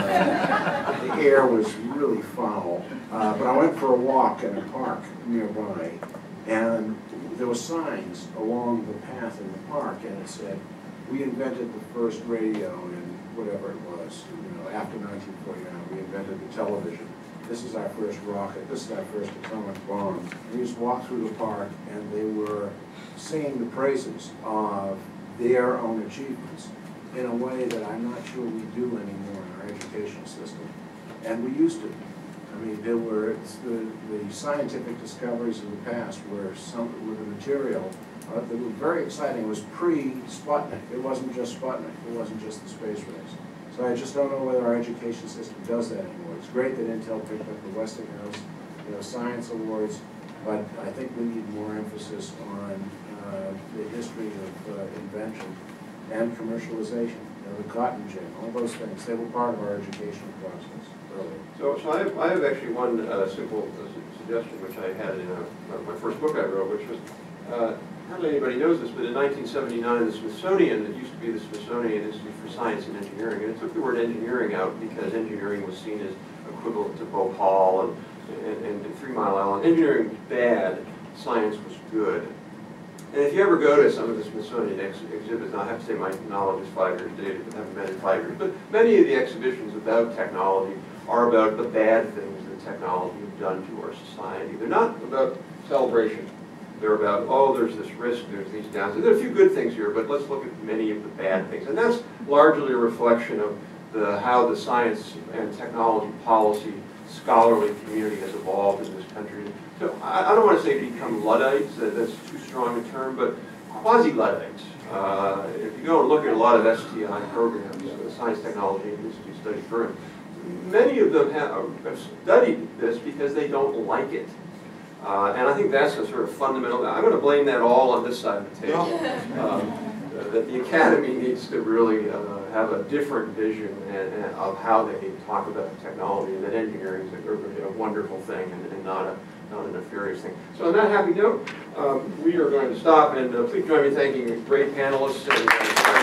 Uh, the air was really foul, uh, but I went for a walk in a park nearby, and there were signs along the path in the park, and it said, "We invented the first radio in whatever it was, you know, after nineteen forty-nine, we invented the television. This is our first rocket, this is our first atomic bomb." We just walked through the park, and they were singing the praises of their own achievements in a way that I'm not sure we do anymore in our education system. And we used to. I mean, there were it's the, the scientific discoveries of the past where some with the material uh, that was very exciting. It was pre-Sputnik. It wasn't just Sputnik. It wasn't just the space race. So I just don't know whether our education system does that anymore. It's great that Intel picked up the Westinghouse, you know, science awards, but I think we need more emphasis on uh, the history of uh, invention and commercialization. You know, the cotton gin, all those things. They were part of our educational process earlier. So, so I have, I have actually one uh, simple uh, su suggestion which I had in a, uh, my first book I wrote, which was, uh, hardly anybody knows this, but in nineteen seventy-nine, the Smithsonian, that used to be the Smithsonian Institute for Science and Engineering, and it took the word engineering out because engineering was seen as equivalent to Bhopal and, and, and Three Mile Island. Engineering was bad, science was good. And if you ever go to some of the Smithsonian ex exhibits, and I have to say my knowledge is five years dated, but haven't been in five years, but many of the exhibitions about technology are about the bad things that technology has done to our society. They're not about celebration. They're about, oh, there's this risk, there's these downsides. There are a few good things here, but let's look at many of the bad things. And that's largely a reflection of the, how the science and technology policy scholarly community has evolved in this country. So I, I don't want to say become Luddites, uh, that's too strong a term, but quasi-Luddites. Uh, if you go and look at a lot of S T I programs, uh, Science, Technology, and Institute Study programs, many of them have, have studied this because they don't like it. Uh, and I think that's a sort of fundamental, I'm going to blame that all on this side of the table. Um, uh, that the Academy needs to really uh, have a different vision and, and of how they talk about technology, and that engineering is a, a wonderful thing and, and not a not a nefarious thing. So on that happy note, um, we are going to stop, and uh, please join me in thanking great panelists. And, uh,